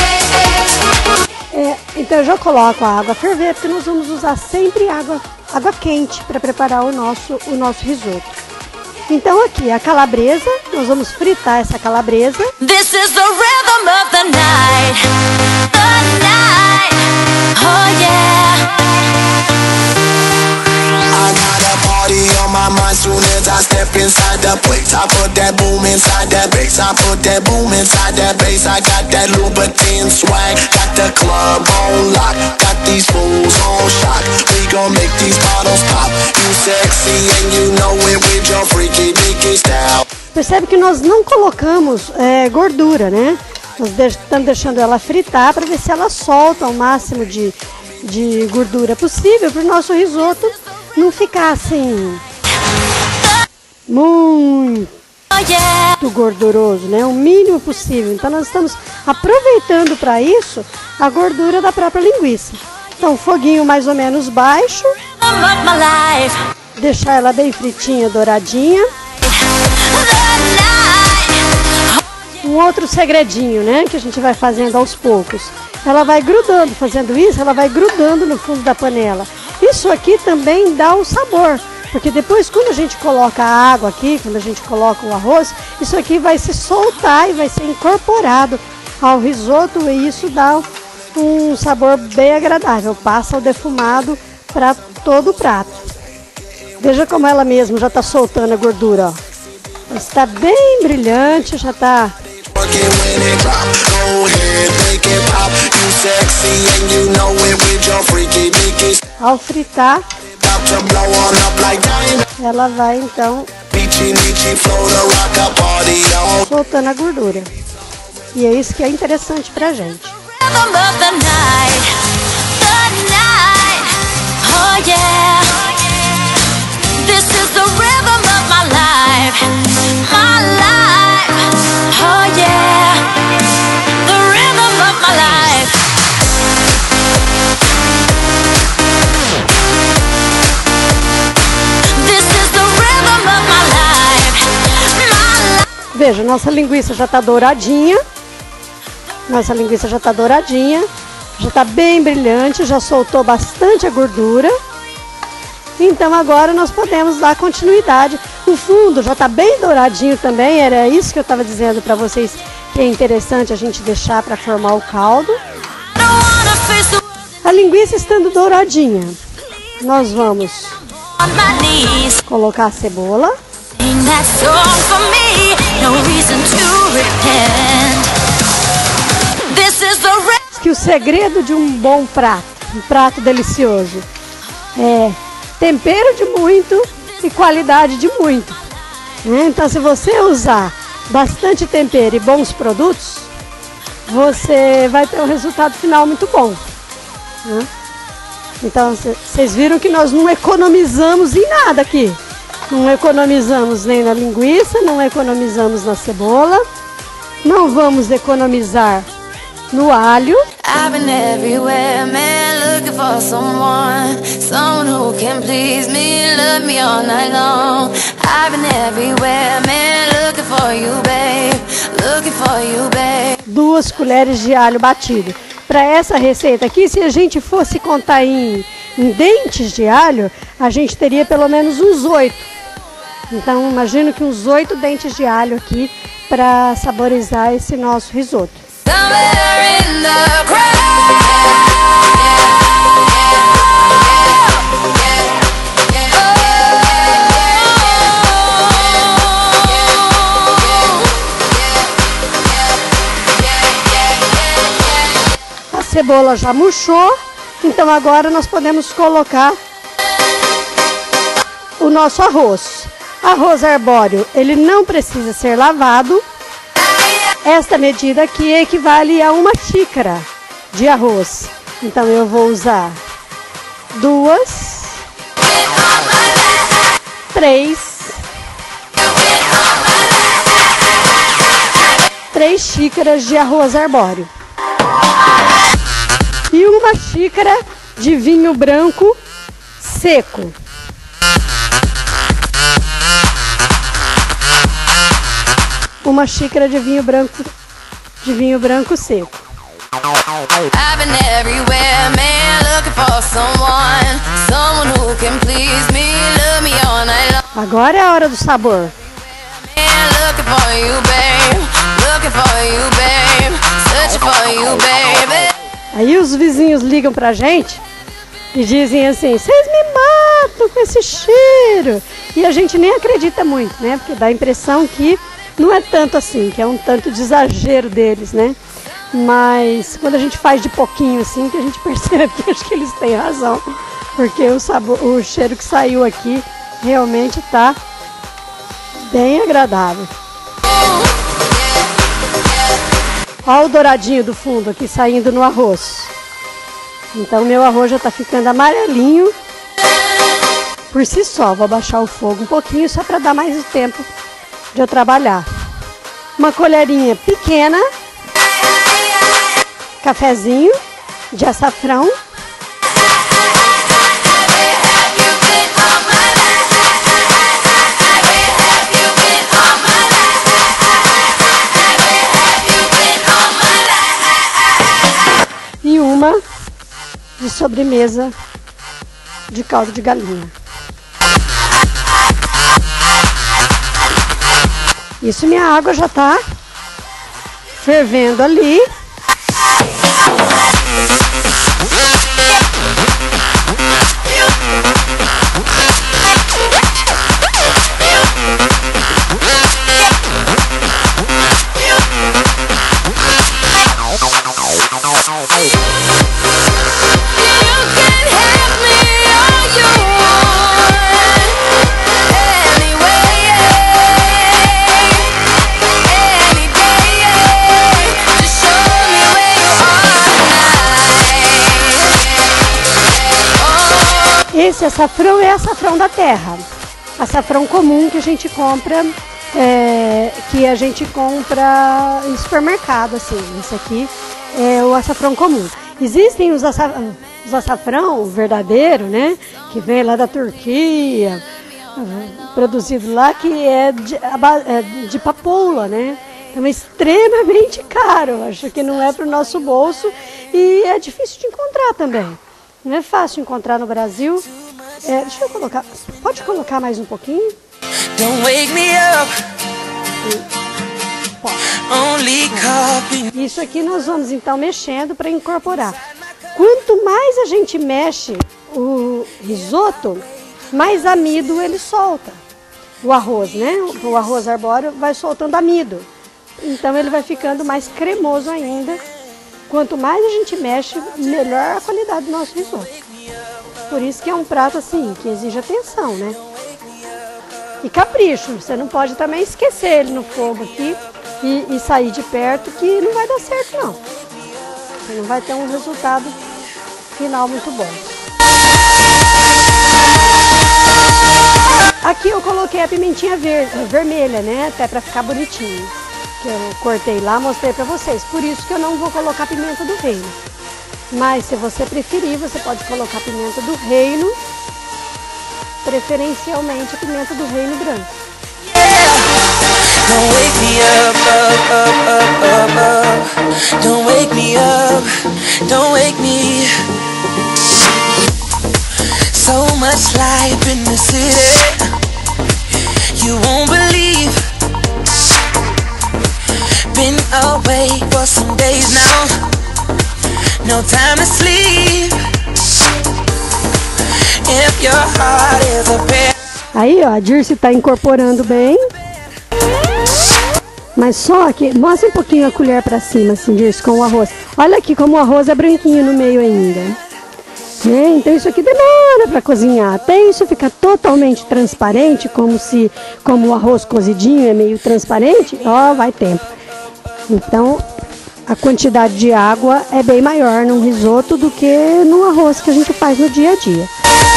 É, então eu já coloco a água a ferver, porque nós vamos usar sempre água, água quente para preparar o nosso, o nosso risoto. Então aqui a calabresa, nós vamos fritar essa calabresa. This is the rhythm of the night, the night, oh yeah. I got a party on my mind soon as I step inside the place. I put that boom inside that bass. I put that boom inside that bass. I got that Louboutin swag. Got the club on lock. Got these fools on shock. We gon' make these bottles pop. You sexy and you know it with your freaky deaky style. Percebe que nós não colocamos é, gordura, né? Nós estamos deixando ela fritar para ver se ela solta o máximo de, de gordura possível para o nosso risoto não ficar assim muito gorduroso, né? O mínimo possível. Então nós estamos aproveitando para isso a gordura da própria linguiça. Então foguinho mais ou menos baixo, deixar ela bem fritinha, douradinha. Um outro segredinho, né, que a gente vai fazendo aos poucos. Ela vai grudando, fazendo isso, ela vai grudando no fundo da panela. Isso aqui também dá o sabor, porque depois quando a gente coloca a água aqui, quando a gente coloca o arroz, isso aqui vai se soltar e vai ser incorporado ao risoto e isso dá um sabor bem agradável, passa o defumado para todo o prato. Veja como ela mesmo já está soltando a gordura, ó. Está bem brilhante, já está. Ao fritar, ela vai então soltando a gordura. E é isso que é interessante pra gente. Veja, nossa linguiça já está douradinha. Nossa linguiça já está douradinha. Já está bem brilhante, já soltou bastante a gordura. Então agora nós podemos dar continuidade. O fundo já está bem douradinho também. Era isso que eu estava dizendo para vocês, que é interessante a gente deixar para formar o caldo. A linguiça estando douradinha, nós vamos colocar a cebola. Que o segredo de um bom prato, um prato delicioso, é tempero de muito e qualidade de muito. Então, se você usar bastante tempero e bons produtos, você vai ter um resultado final muito bom. Então, vocês viram que nós não economizamos em nada aqui. Não economizamos nem na linguiça, não economizamos na cebola, não vamos economizar no alho. I've been everywhere, man, looking for someone, someone who can please me, love me all night long. I've been everywhere, man, looking for you, babe, looking for you, babe. Duas colheres de alho batido. Para essa receita aqui, se a gente fosse contar em, em dentes de alho, a gente teria pelo menos uns oito. Então, imagino que uns oito dentes de alho aqui para saborizar esse nosso risoto. A cebola já murchou, então agora nós podemos colocar o nosso arroz. Arroz arbóreo, ele não precisa ser lavado. Esta medida aqui equivale a uma xícara de arroz. Então eu vou usar duas, três, três xícaras de arroz arbóreo e uma xícara de vinho branco seco. Uma xícara de vinho branco, de vinho branco seco. Agora é a hora do sabor. Aí os vizinhos ligam pra gente e dizem assim: vocês me matam com esse cheiro. E a gente nem acredita muito, né? Porque dá a impressão que não é tanto assim, que é um tanto de exagero deles, né? Mas quando a gente faz de pouquinho assim, que a gente percebe que acho que eles têm razão. Porque o sabor, o cheiro que saiu aqui realmente tá bem agradável. Olha o douradinho do fundo aqui saindo no arroz. Então meu arroz já tá ficando amarelinho por si só. Vou abaixar o fogo um pouquinho só para dar mais tempo de eu trabalhar. Uma colherinha pequena, cafezinho de açafrão. E uma de sobremesa de caldo de galinha. Isso, minha água já tá fervendo ali. Esse açafrão é açafrão da terra, açafrão comum que a gente compra, é, que a gente compra em supermercado, assim. Esse aqui é o açafrão comum. Existem os, aça, os açafrão verdadeiro, né, que vem lá da Turquia, produzido lá, que é de, de papoula, né? Então é extremamente caro, acho que não é para o nosso bolso e é difícil de encontrar também. Não é fácil encontrar no Brasil. É, deixa eu colocar. Pode colocar mais um pouquinho? Don't wake me up. Isso aqui nós vamos então mexendo para incorporar. Quanto mais a gente mexe o risoto, mais amido ele solta. O arroz, né? O arroz arbóreo vai soltando amido. Então ele vai ficando mais cremoso ainda. Quanto mais a gente mexe, melhor a qualidade do nosso risoto. Por isso que é um prato assim, que exige atenção, né? E capricho, você não pode também esquecer ele no fogo aqui e, e sair de perto, que não vai dar certo não. Você não vai ter um resultado final muito bom. Aqui eu coloquei a pimentinha ver, vermelha, né? Até para ficar bonitinho. que eu cortei lá, mostrei pra vocês. Por isso que eu não vou colocar pimenta do reino. Mas se você preferir, você pode colocar pimenta do reino, preferencialmente a pimenta do reino branco. Don't wake me up, up, up, up, up, up. Don't wake me up, don't wake me. So much life in the city, you won't believe. Been away for some days now, no time to sleep. If your heart is a pair. Aí, ó, a Dirce tá incorporando bem. Mas só que, mostra um pouquinho a colher pra cima, assim, Dirce, com o arroz. Olha aqui como o arroz é branquinho no meio ainda. Né? Então isso aqui demora pra cozinhar. Até isso ficar totalmente transparente, como se, como o arroz cozidinho é meio transparente, ó, vai tempo. Então, a quantidade de água é bem maior num risoto do que no arroz que a gente faz no dia a dia.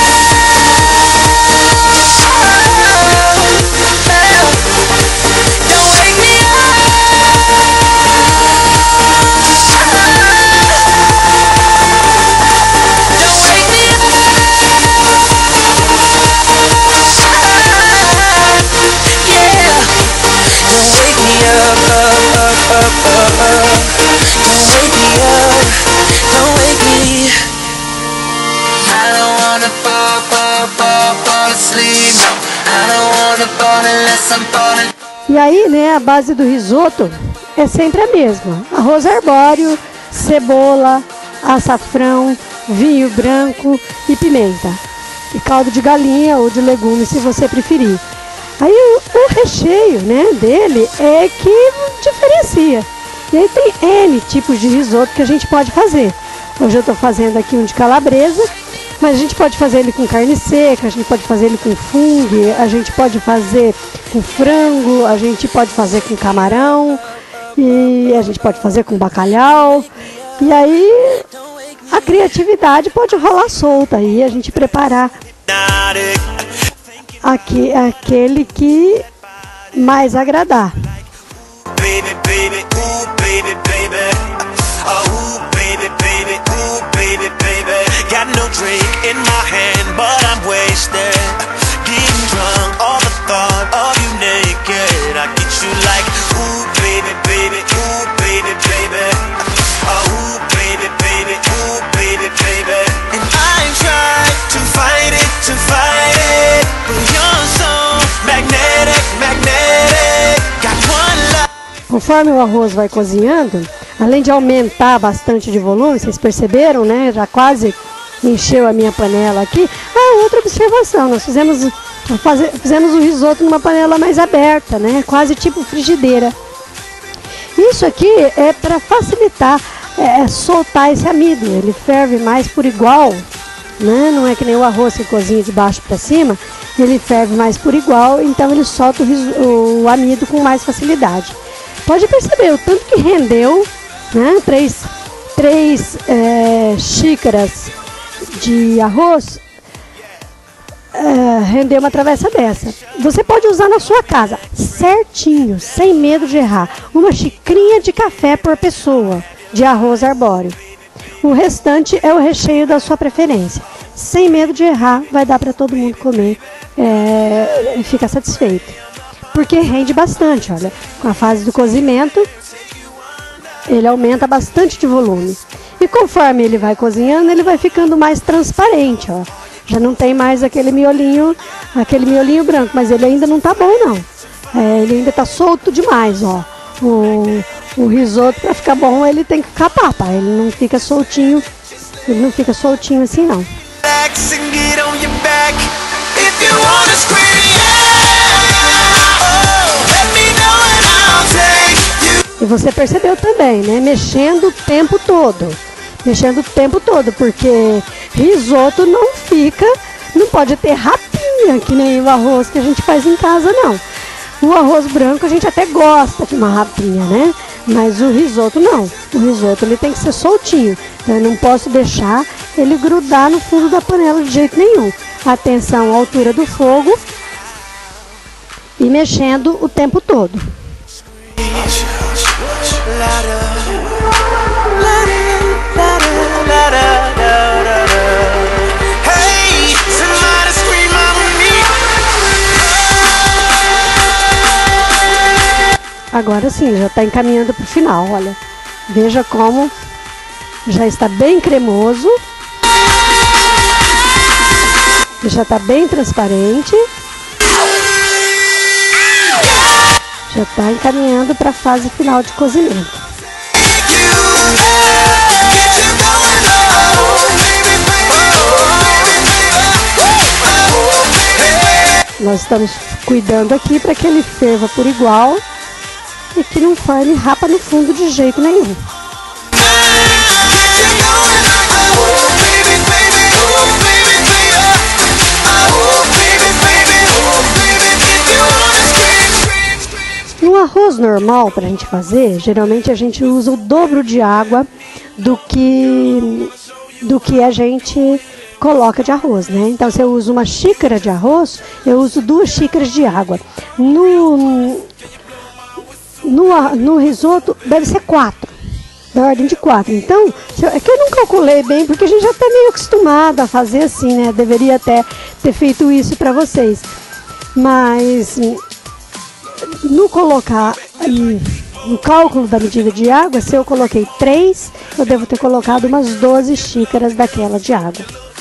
E aí, né, a base do risoto é sempre a mesma. Arroz arbóreo, cebola, açafrão, vinho branco e pimenta. E caldo de galinha ou de legumes, se você preferir. Aí o, o recheio, né, dele é que diferencia. E aí tem N tipos de risoto que a gente pode fazer. Hoje eu estou fazendo aqui um de calabresa, mas a gente pode fazer ele com carne seca, a gente pode fazer ele com fungo, a gente pode fazer com frango, a gente pode fazer com camarão, e a gente pode fazer com bacalhau. E aí a criatividade pode rolar solta e a gente preparar aqui, aquele que mais agradar. Baby, baby, ooh, baby, baby. Oh, baby, baby, ooh, baby, baby. Got no drink in my hand, but I'm wasted. Getting drunk, all the thought of you naked. I get you like, ooh, baby, baby, ooh, baby, baby. Oh, baby, baby, ooh, baby, baby. And I tried to fight it, to fight it, but you're so magnetic, magnetic. Got one love. Conforme o arroz vai cozinhando, além de aumentar bastante de volume, vocês perceberam, né? Já quase encheu a minha panela aqui. Ah, outra observação, nós fizemos, faze, fizemos o risoto numa panela mais aberta, né? Quase tipo frigideira. Isso aqui é para facilitar, é, soltar esse amido. Ele ferve mais por igual, né? Não é que nem o arroz que cozinha de baixo para cima. Ele ferve mais por igual, então ele solta o, riso, o amido com mais facilidade. Pode perceber o tanto que rendeu, né? Três, três é, xícaras de arroz, é, rendeu uma travessa dessa. Você pode usar na sua casa, certinho, sem medo de errar, uma xicrinha de café por pessoa de arroz arbóreo. O restante é o recheio da sua preferência. Sem medo de errar, vai dar para todo mundo comer é, e ficar satisfeito. Porque rende bastante, olha, com a fase do cozimento, ele aumenta bastante de volume. E conforme ele vai cozinhando, ele vai ficando mais transparente, ó. Já não tem mais aquele miolinho, aquele miolinho branco, mas ele ainda não tá bom, não. É, ele ainda tá solto demais, ó. O, o risoto, para ficar bom, ele tem que ficar papa, ele não fica soltinho, ele não fica soltinho assim, não. E você percebeu também, né? Mexendo o tempo todo. Mexendo o tempo todo, porque risoto não fica, não pode ter rapinha, que nem o arroz que a gente faz em casa, não. O arroz branco a gente até gosta de uma rapinha, né? Mas o risoto não. O risoto ele tem que ser soltinho. Então eu não posso deixar ele grudar no fundo da panela de jeito nenhum. Atenção à altura do fogo e mexendo o tempo todo. Agora sim, já está encaminhando para o final, olha. Veja como já está bem cremoso. Já está bem transparente. Já está encaminhando para a fase final de cozimento. Nós estamos cuidando aqui para que ele ferva por igual e que não forme rapa no fundo de jeito nenhum. No arroz normal, para a gente fazer, geralmente a gente usa o dobro de água do que, do que a gente coloca de arroz, né? Então, se eu uso uma xícara de arroz, eu uso duas xícaras de água. No, no, no risoto, deve ser quatro, da ordem de quatro. Então, é que eu não calculei bem, porque a gente já está meio acostumado a fazer assim, né? Deveria até ter feito isso para vocês. Mas no colocar no cálculo da medida de água, se eu coloquei três, eu devo ter colocado umas doze xícaras daquela de água.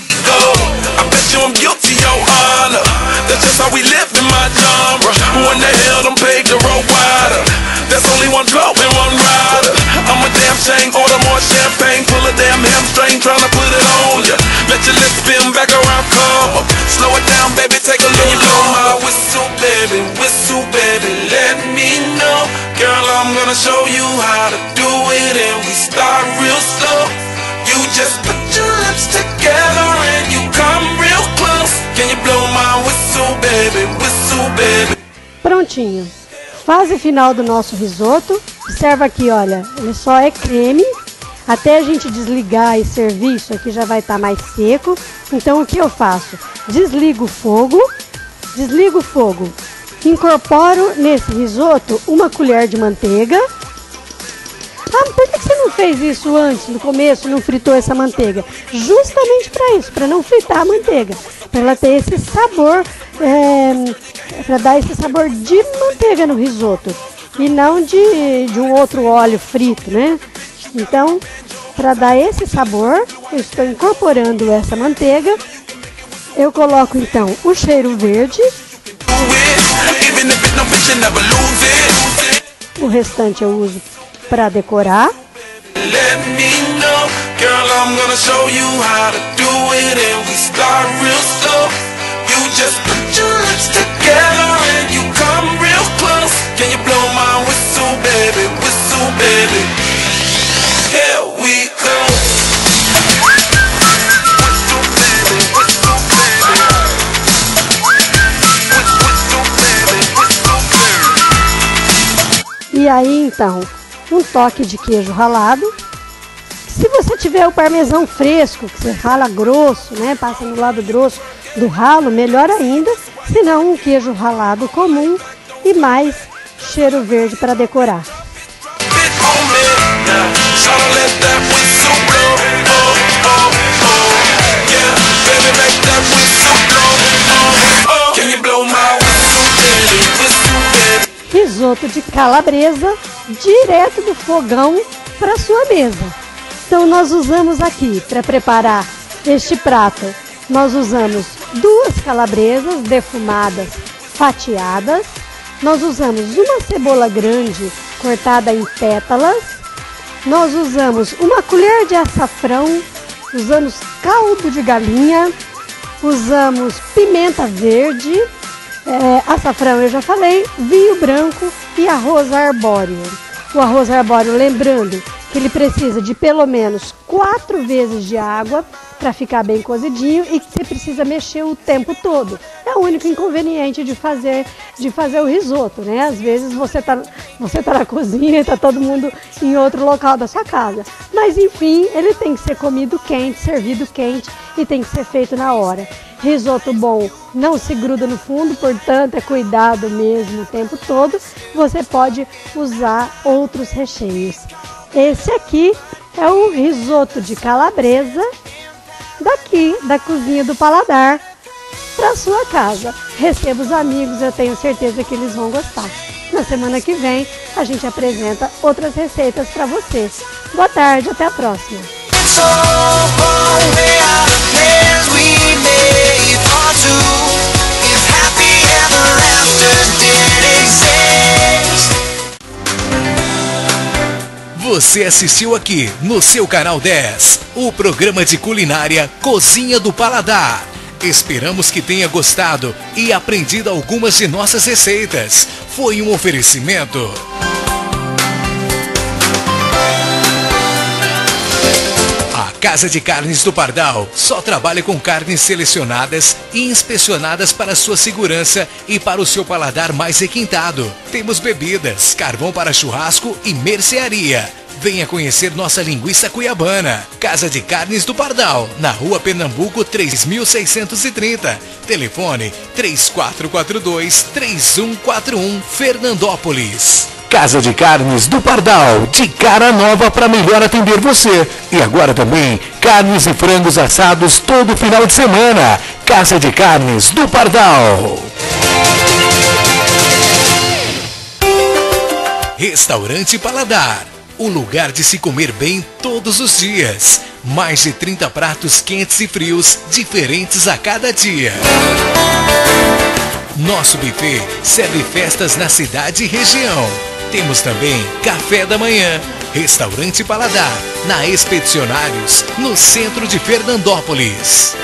I'm gonna show you how to do it, and we start real slow. You just put your lips together and you come real close. Can you blow my whistle, baby, whistle, baby? Prontinho. Fase final do nosso risoto. Observa aqui, olha, ele só é creme. Até a gente desligar e servir, isso aqui já vai estar mais seco. Então o que eu faço? Desligo o fogo, desligo o fogo. Incorporo nesse risoto uma colher de manteiga. Ah, por que você não fez isso antes, no começo, não fritou essa manteiga? Justamente para isso, para não fritar a manteiga. Para ela ter esse sabor, é, para dar esse sabor de manteiga no risoto. E não de, de um outro óleo frito, né? Então, para dar esse sabor, eu estou incorporando essa manteiga. Eu coloco então o cheiro verde. O restante eu uso para decorar. E aí, então, um toque de queijo ralado. Se você tiver o parmesão fresco, que você rala grosso, né, passa no lado grosso do ralo, melhor ainda. Se não, um queijo ralado comum e mais cheiro verde para decorar. Risoto de calabresa direto do fogão para sua mesa. Então nós usamos aqui para preparar este prato, nós usamos duas calabresas defumadas, fatiadas. Nós usamos uma cebola grande cortada em pétalas. Nós usamos uma colher de açafrão, usamos caldo de galinha, usamos pimenta verde. É, açafrão eu já falei, vinho branco e arroz arbóreo. O arroz arbóreo, lembrando que ele precisa de pelo menos quatro vezes de água para ficar bem cozidinho e que você precisa mexer o tempo todo. É o único inconveniente de fazer, de fazer o risoto, né? Às vezes você tá, você tá na cozinha e tá todo mundo em outro local da sua casa. Mas enfim, ele tem que ser comido quente, servido quente e tem que ser feito na hora. Risoto bom não se gruda no fundo, portanto é cuidado mesmo o tempo todo. Você pode usar outros recheios. Esse aqui é o risoto de calabresa daqui da Cozinha do Paladar para sua casa. Receba os amigos, eu tenho certeza que eles vão gostar. Na semana que vem a gente apresenta outras receitas para você. Boa tarde, até a próxima. Você assistiu aqui no seu Canal dez, o programa de culinária Cozinha do Paladar. Esperamos que tenha gostado e aprendido algumas de nossas receitas. Foi um oferecimento. A Casa de Carnes do Pardal só trabalha com carnes selecionadas e inspecionadas para sua segurança e para o seu paladar mais requintado. Temos bebidas, carvão para churrasco e mercearia. Venha conhecer nossa linguiça cuiabana. Casa de Carnes do Pardal, na Rua Pernambuco três mil seiscentos e trinta. Telefone três quatro quatro dois, três um quatro um, Fernandópolis. Casa de Carnes do Pardal, de cara nova para melhor atender você. E agora também, carnes e frangos assados todo final de semana. Casa de Carnes do Pardal. Restaurante Paladar, o lugar de se comer bem todos os dias. Mais de trinta pratos quentes e frios, diferentes a cada dia. Nosso buffet serve festas na cidade e região. Temos também café da manhã. Restaurante Paladar, na Expedicionários, no centro de Fernandópolis.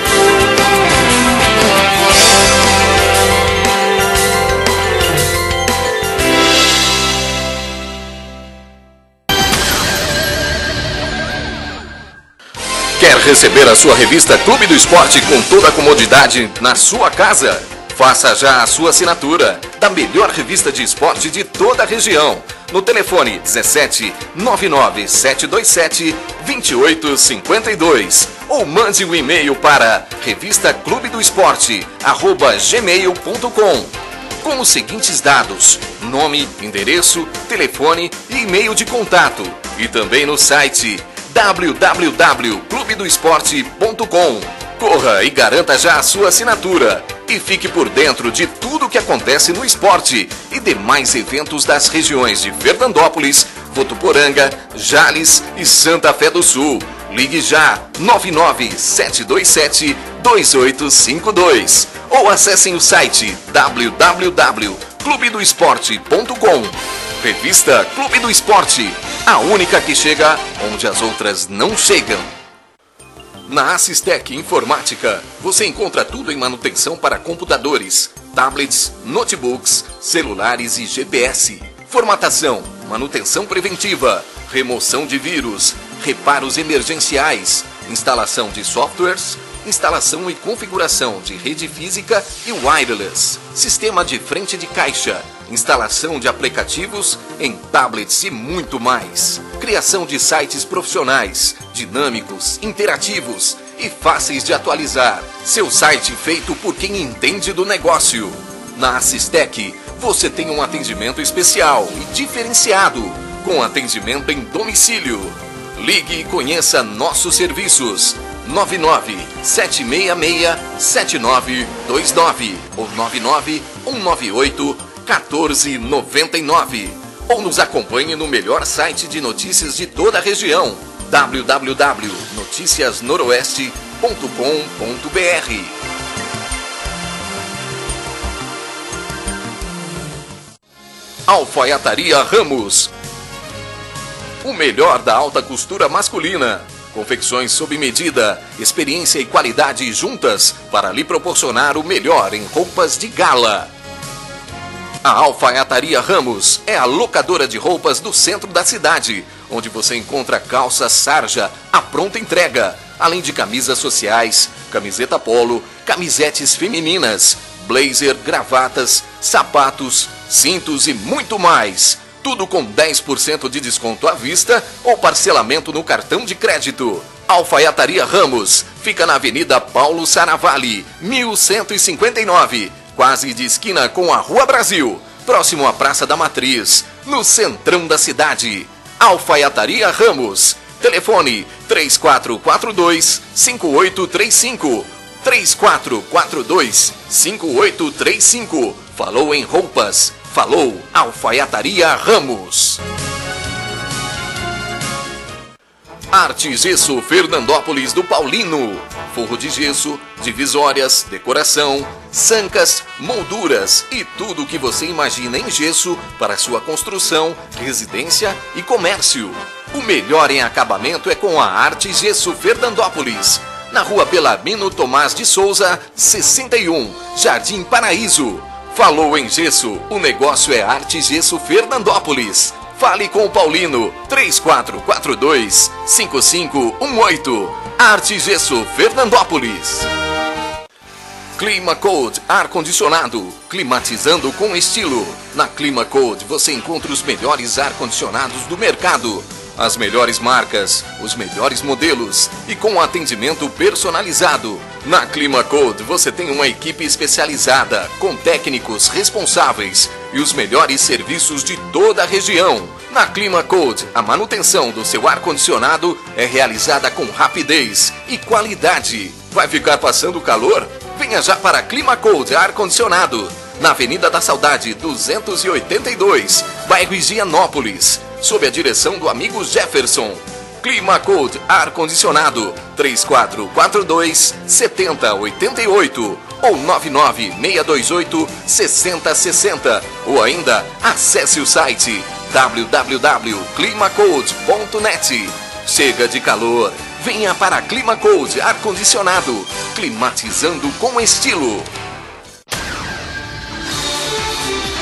Quer receber a sua revista Clube do Esporte com toda a comodidade na sua casa? Faça já a sua assinatura da melhor revista de esporte de toda a região. No telefone dezessete, nove nove sete dois sete, dois oito cinco dois ou mande um e-mail para revista clube do esporte arroba gmail ponto com com os seguintes dados: nome, endereço, telefone e e-mail de contato. E também no site w w w ponto clube do esporte ponto com. Corra e garanta já a sua assinatura e fique por dentro de tudo que acontece no esporte e demais eventos das regiões de Fernandópolis, Votuporanga, Jales e Santa Fé do Sul. Ligue já nove nove sete dois sete, dois oito cinco dois ou acessem o site w w w ponto clube do esporte ponto com. Revista Clube do Esporte, a única que chega onde as outras não chegam. Na Assistec Informática, você encontra tudo em manutenção para computadores, tablets, notebooks, celulares e G P S. Formatação, manutenção preventiva, remoção de vírus, reparos emergenciais, instalação de softwares, instalação e configuração de rede física e wireless, sistema de frente de caixa, instalação de aplicativos em tablets e muito mais. Criação de sites profissionais, dinâmicos, interativos e fáceis de atualizar. Seu site feito por quem entende do negócio. Na Assistec, você tem um atendimento especial e diferenciado, com atendimento em domicílio. Ligue e conheça nossos serviços. nove nove sete seis seis sete nove dois nove ou nove nove um nove oito um quatro nove nove ou nos acompanhe no melhor site de notícias de toda a região, w w w ponto noticias noroeste ponto com ponto b r. Alfaiataria Ramos, o melhor da alta costura masculina. Confecções sob medida, experiência e qualidade juntas para lhe proporcionar o melhor em roupas de gala. A Alfaiataria Ramos é a locadora de roupas do centro da cidade, onde você encontra calça sarja à pronta entrega, além de camisas sociais, camiseta polo, camisetes femininas, blazer, gravatas, sapatos, cintos e muito mais. Tudo com dez por cento de desconto à vista ou parcelamento no cartão de crédito. Alfaiataria Ramos, fica na Avenida Paulo Saravalli, mil cento e cinquenta e nove, quase de esquina com a Rua Brasil, próximo à Praça da Matriz, no centrão da cidade. Alfaiataria Ramos, telefone três quatro quatro dois, cinco oito três cinco, três quatro quatro dois, cinco oito três cinco. Falou em roupas, falou Alfaiataria Ramos. Arte Gesso Fernandópolis do Paulino. Forro de gesso, divisórias, decoração, sancas, molduras e tudo o que você imagina em gesso para sua construção, residência e comércio. O melhor em acabamento é com a Arte Gesso Fernandópolis. Na rua Belarmino Tomás de Souza, sessenta e um, Jardim Paraíso. Falou em gesso, o negócio é Arte Gesso Fernandópolis. Fale com o Paulino, três quatro quatro dois, cinco cinco um oito. Arte Gesso Fernandópolis. Clima Code ar-condicionado, climatizando com estilo. Na Clima Code você encontra os melhores ar-condicionados do mercado. As melhores marcas, os melhores modelos e com atendimento personalizado. Na Clima Code você tem uma equipe especializada, com técnicos responsáveis e os melhores serviços de toda a região. Na Clima Code, a manutenção do seu ar-condicionado é realizada com rapidez e qualidade. Vai ficar passando calor? Venha já para a Clima Code Ar-Condicionado, na Avenida da Saudade duzentos e oitenta e dois, bairro Higienópolis, sob a direção do amigo Jefferson. Clima Code Ar-Condicionado, três quatro quatro dois, sete zero oito oito ou nove nove seis dois oito, seis zero seis zero, ou ainda acesse o site w w w ponto climacode ponto net. Chega de calor, venha para a Clima Code Ar-Condicionado, climatizando com estilo.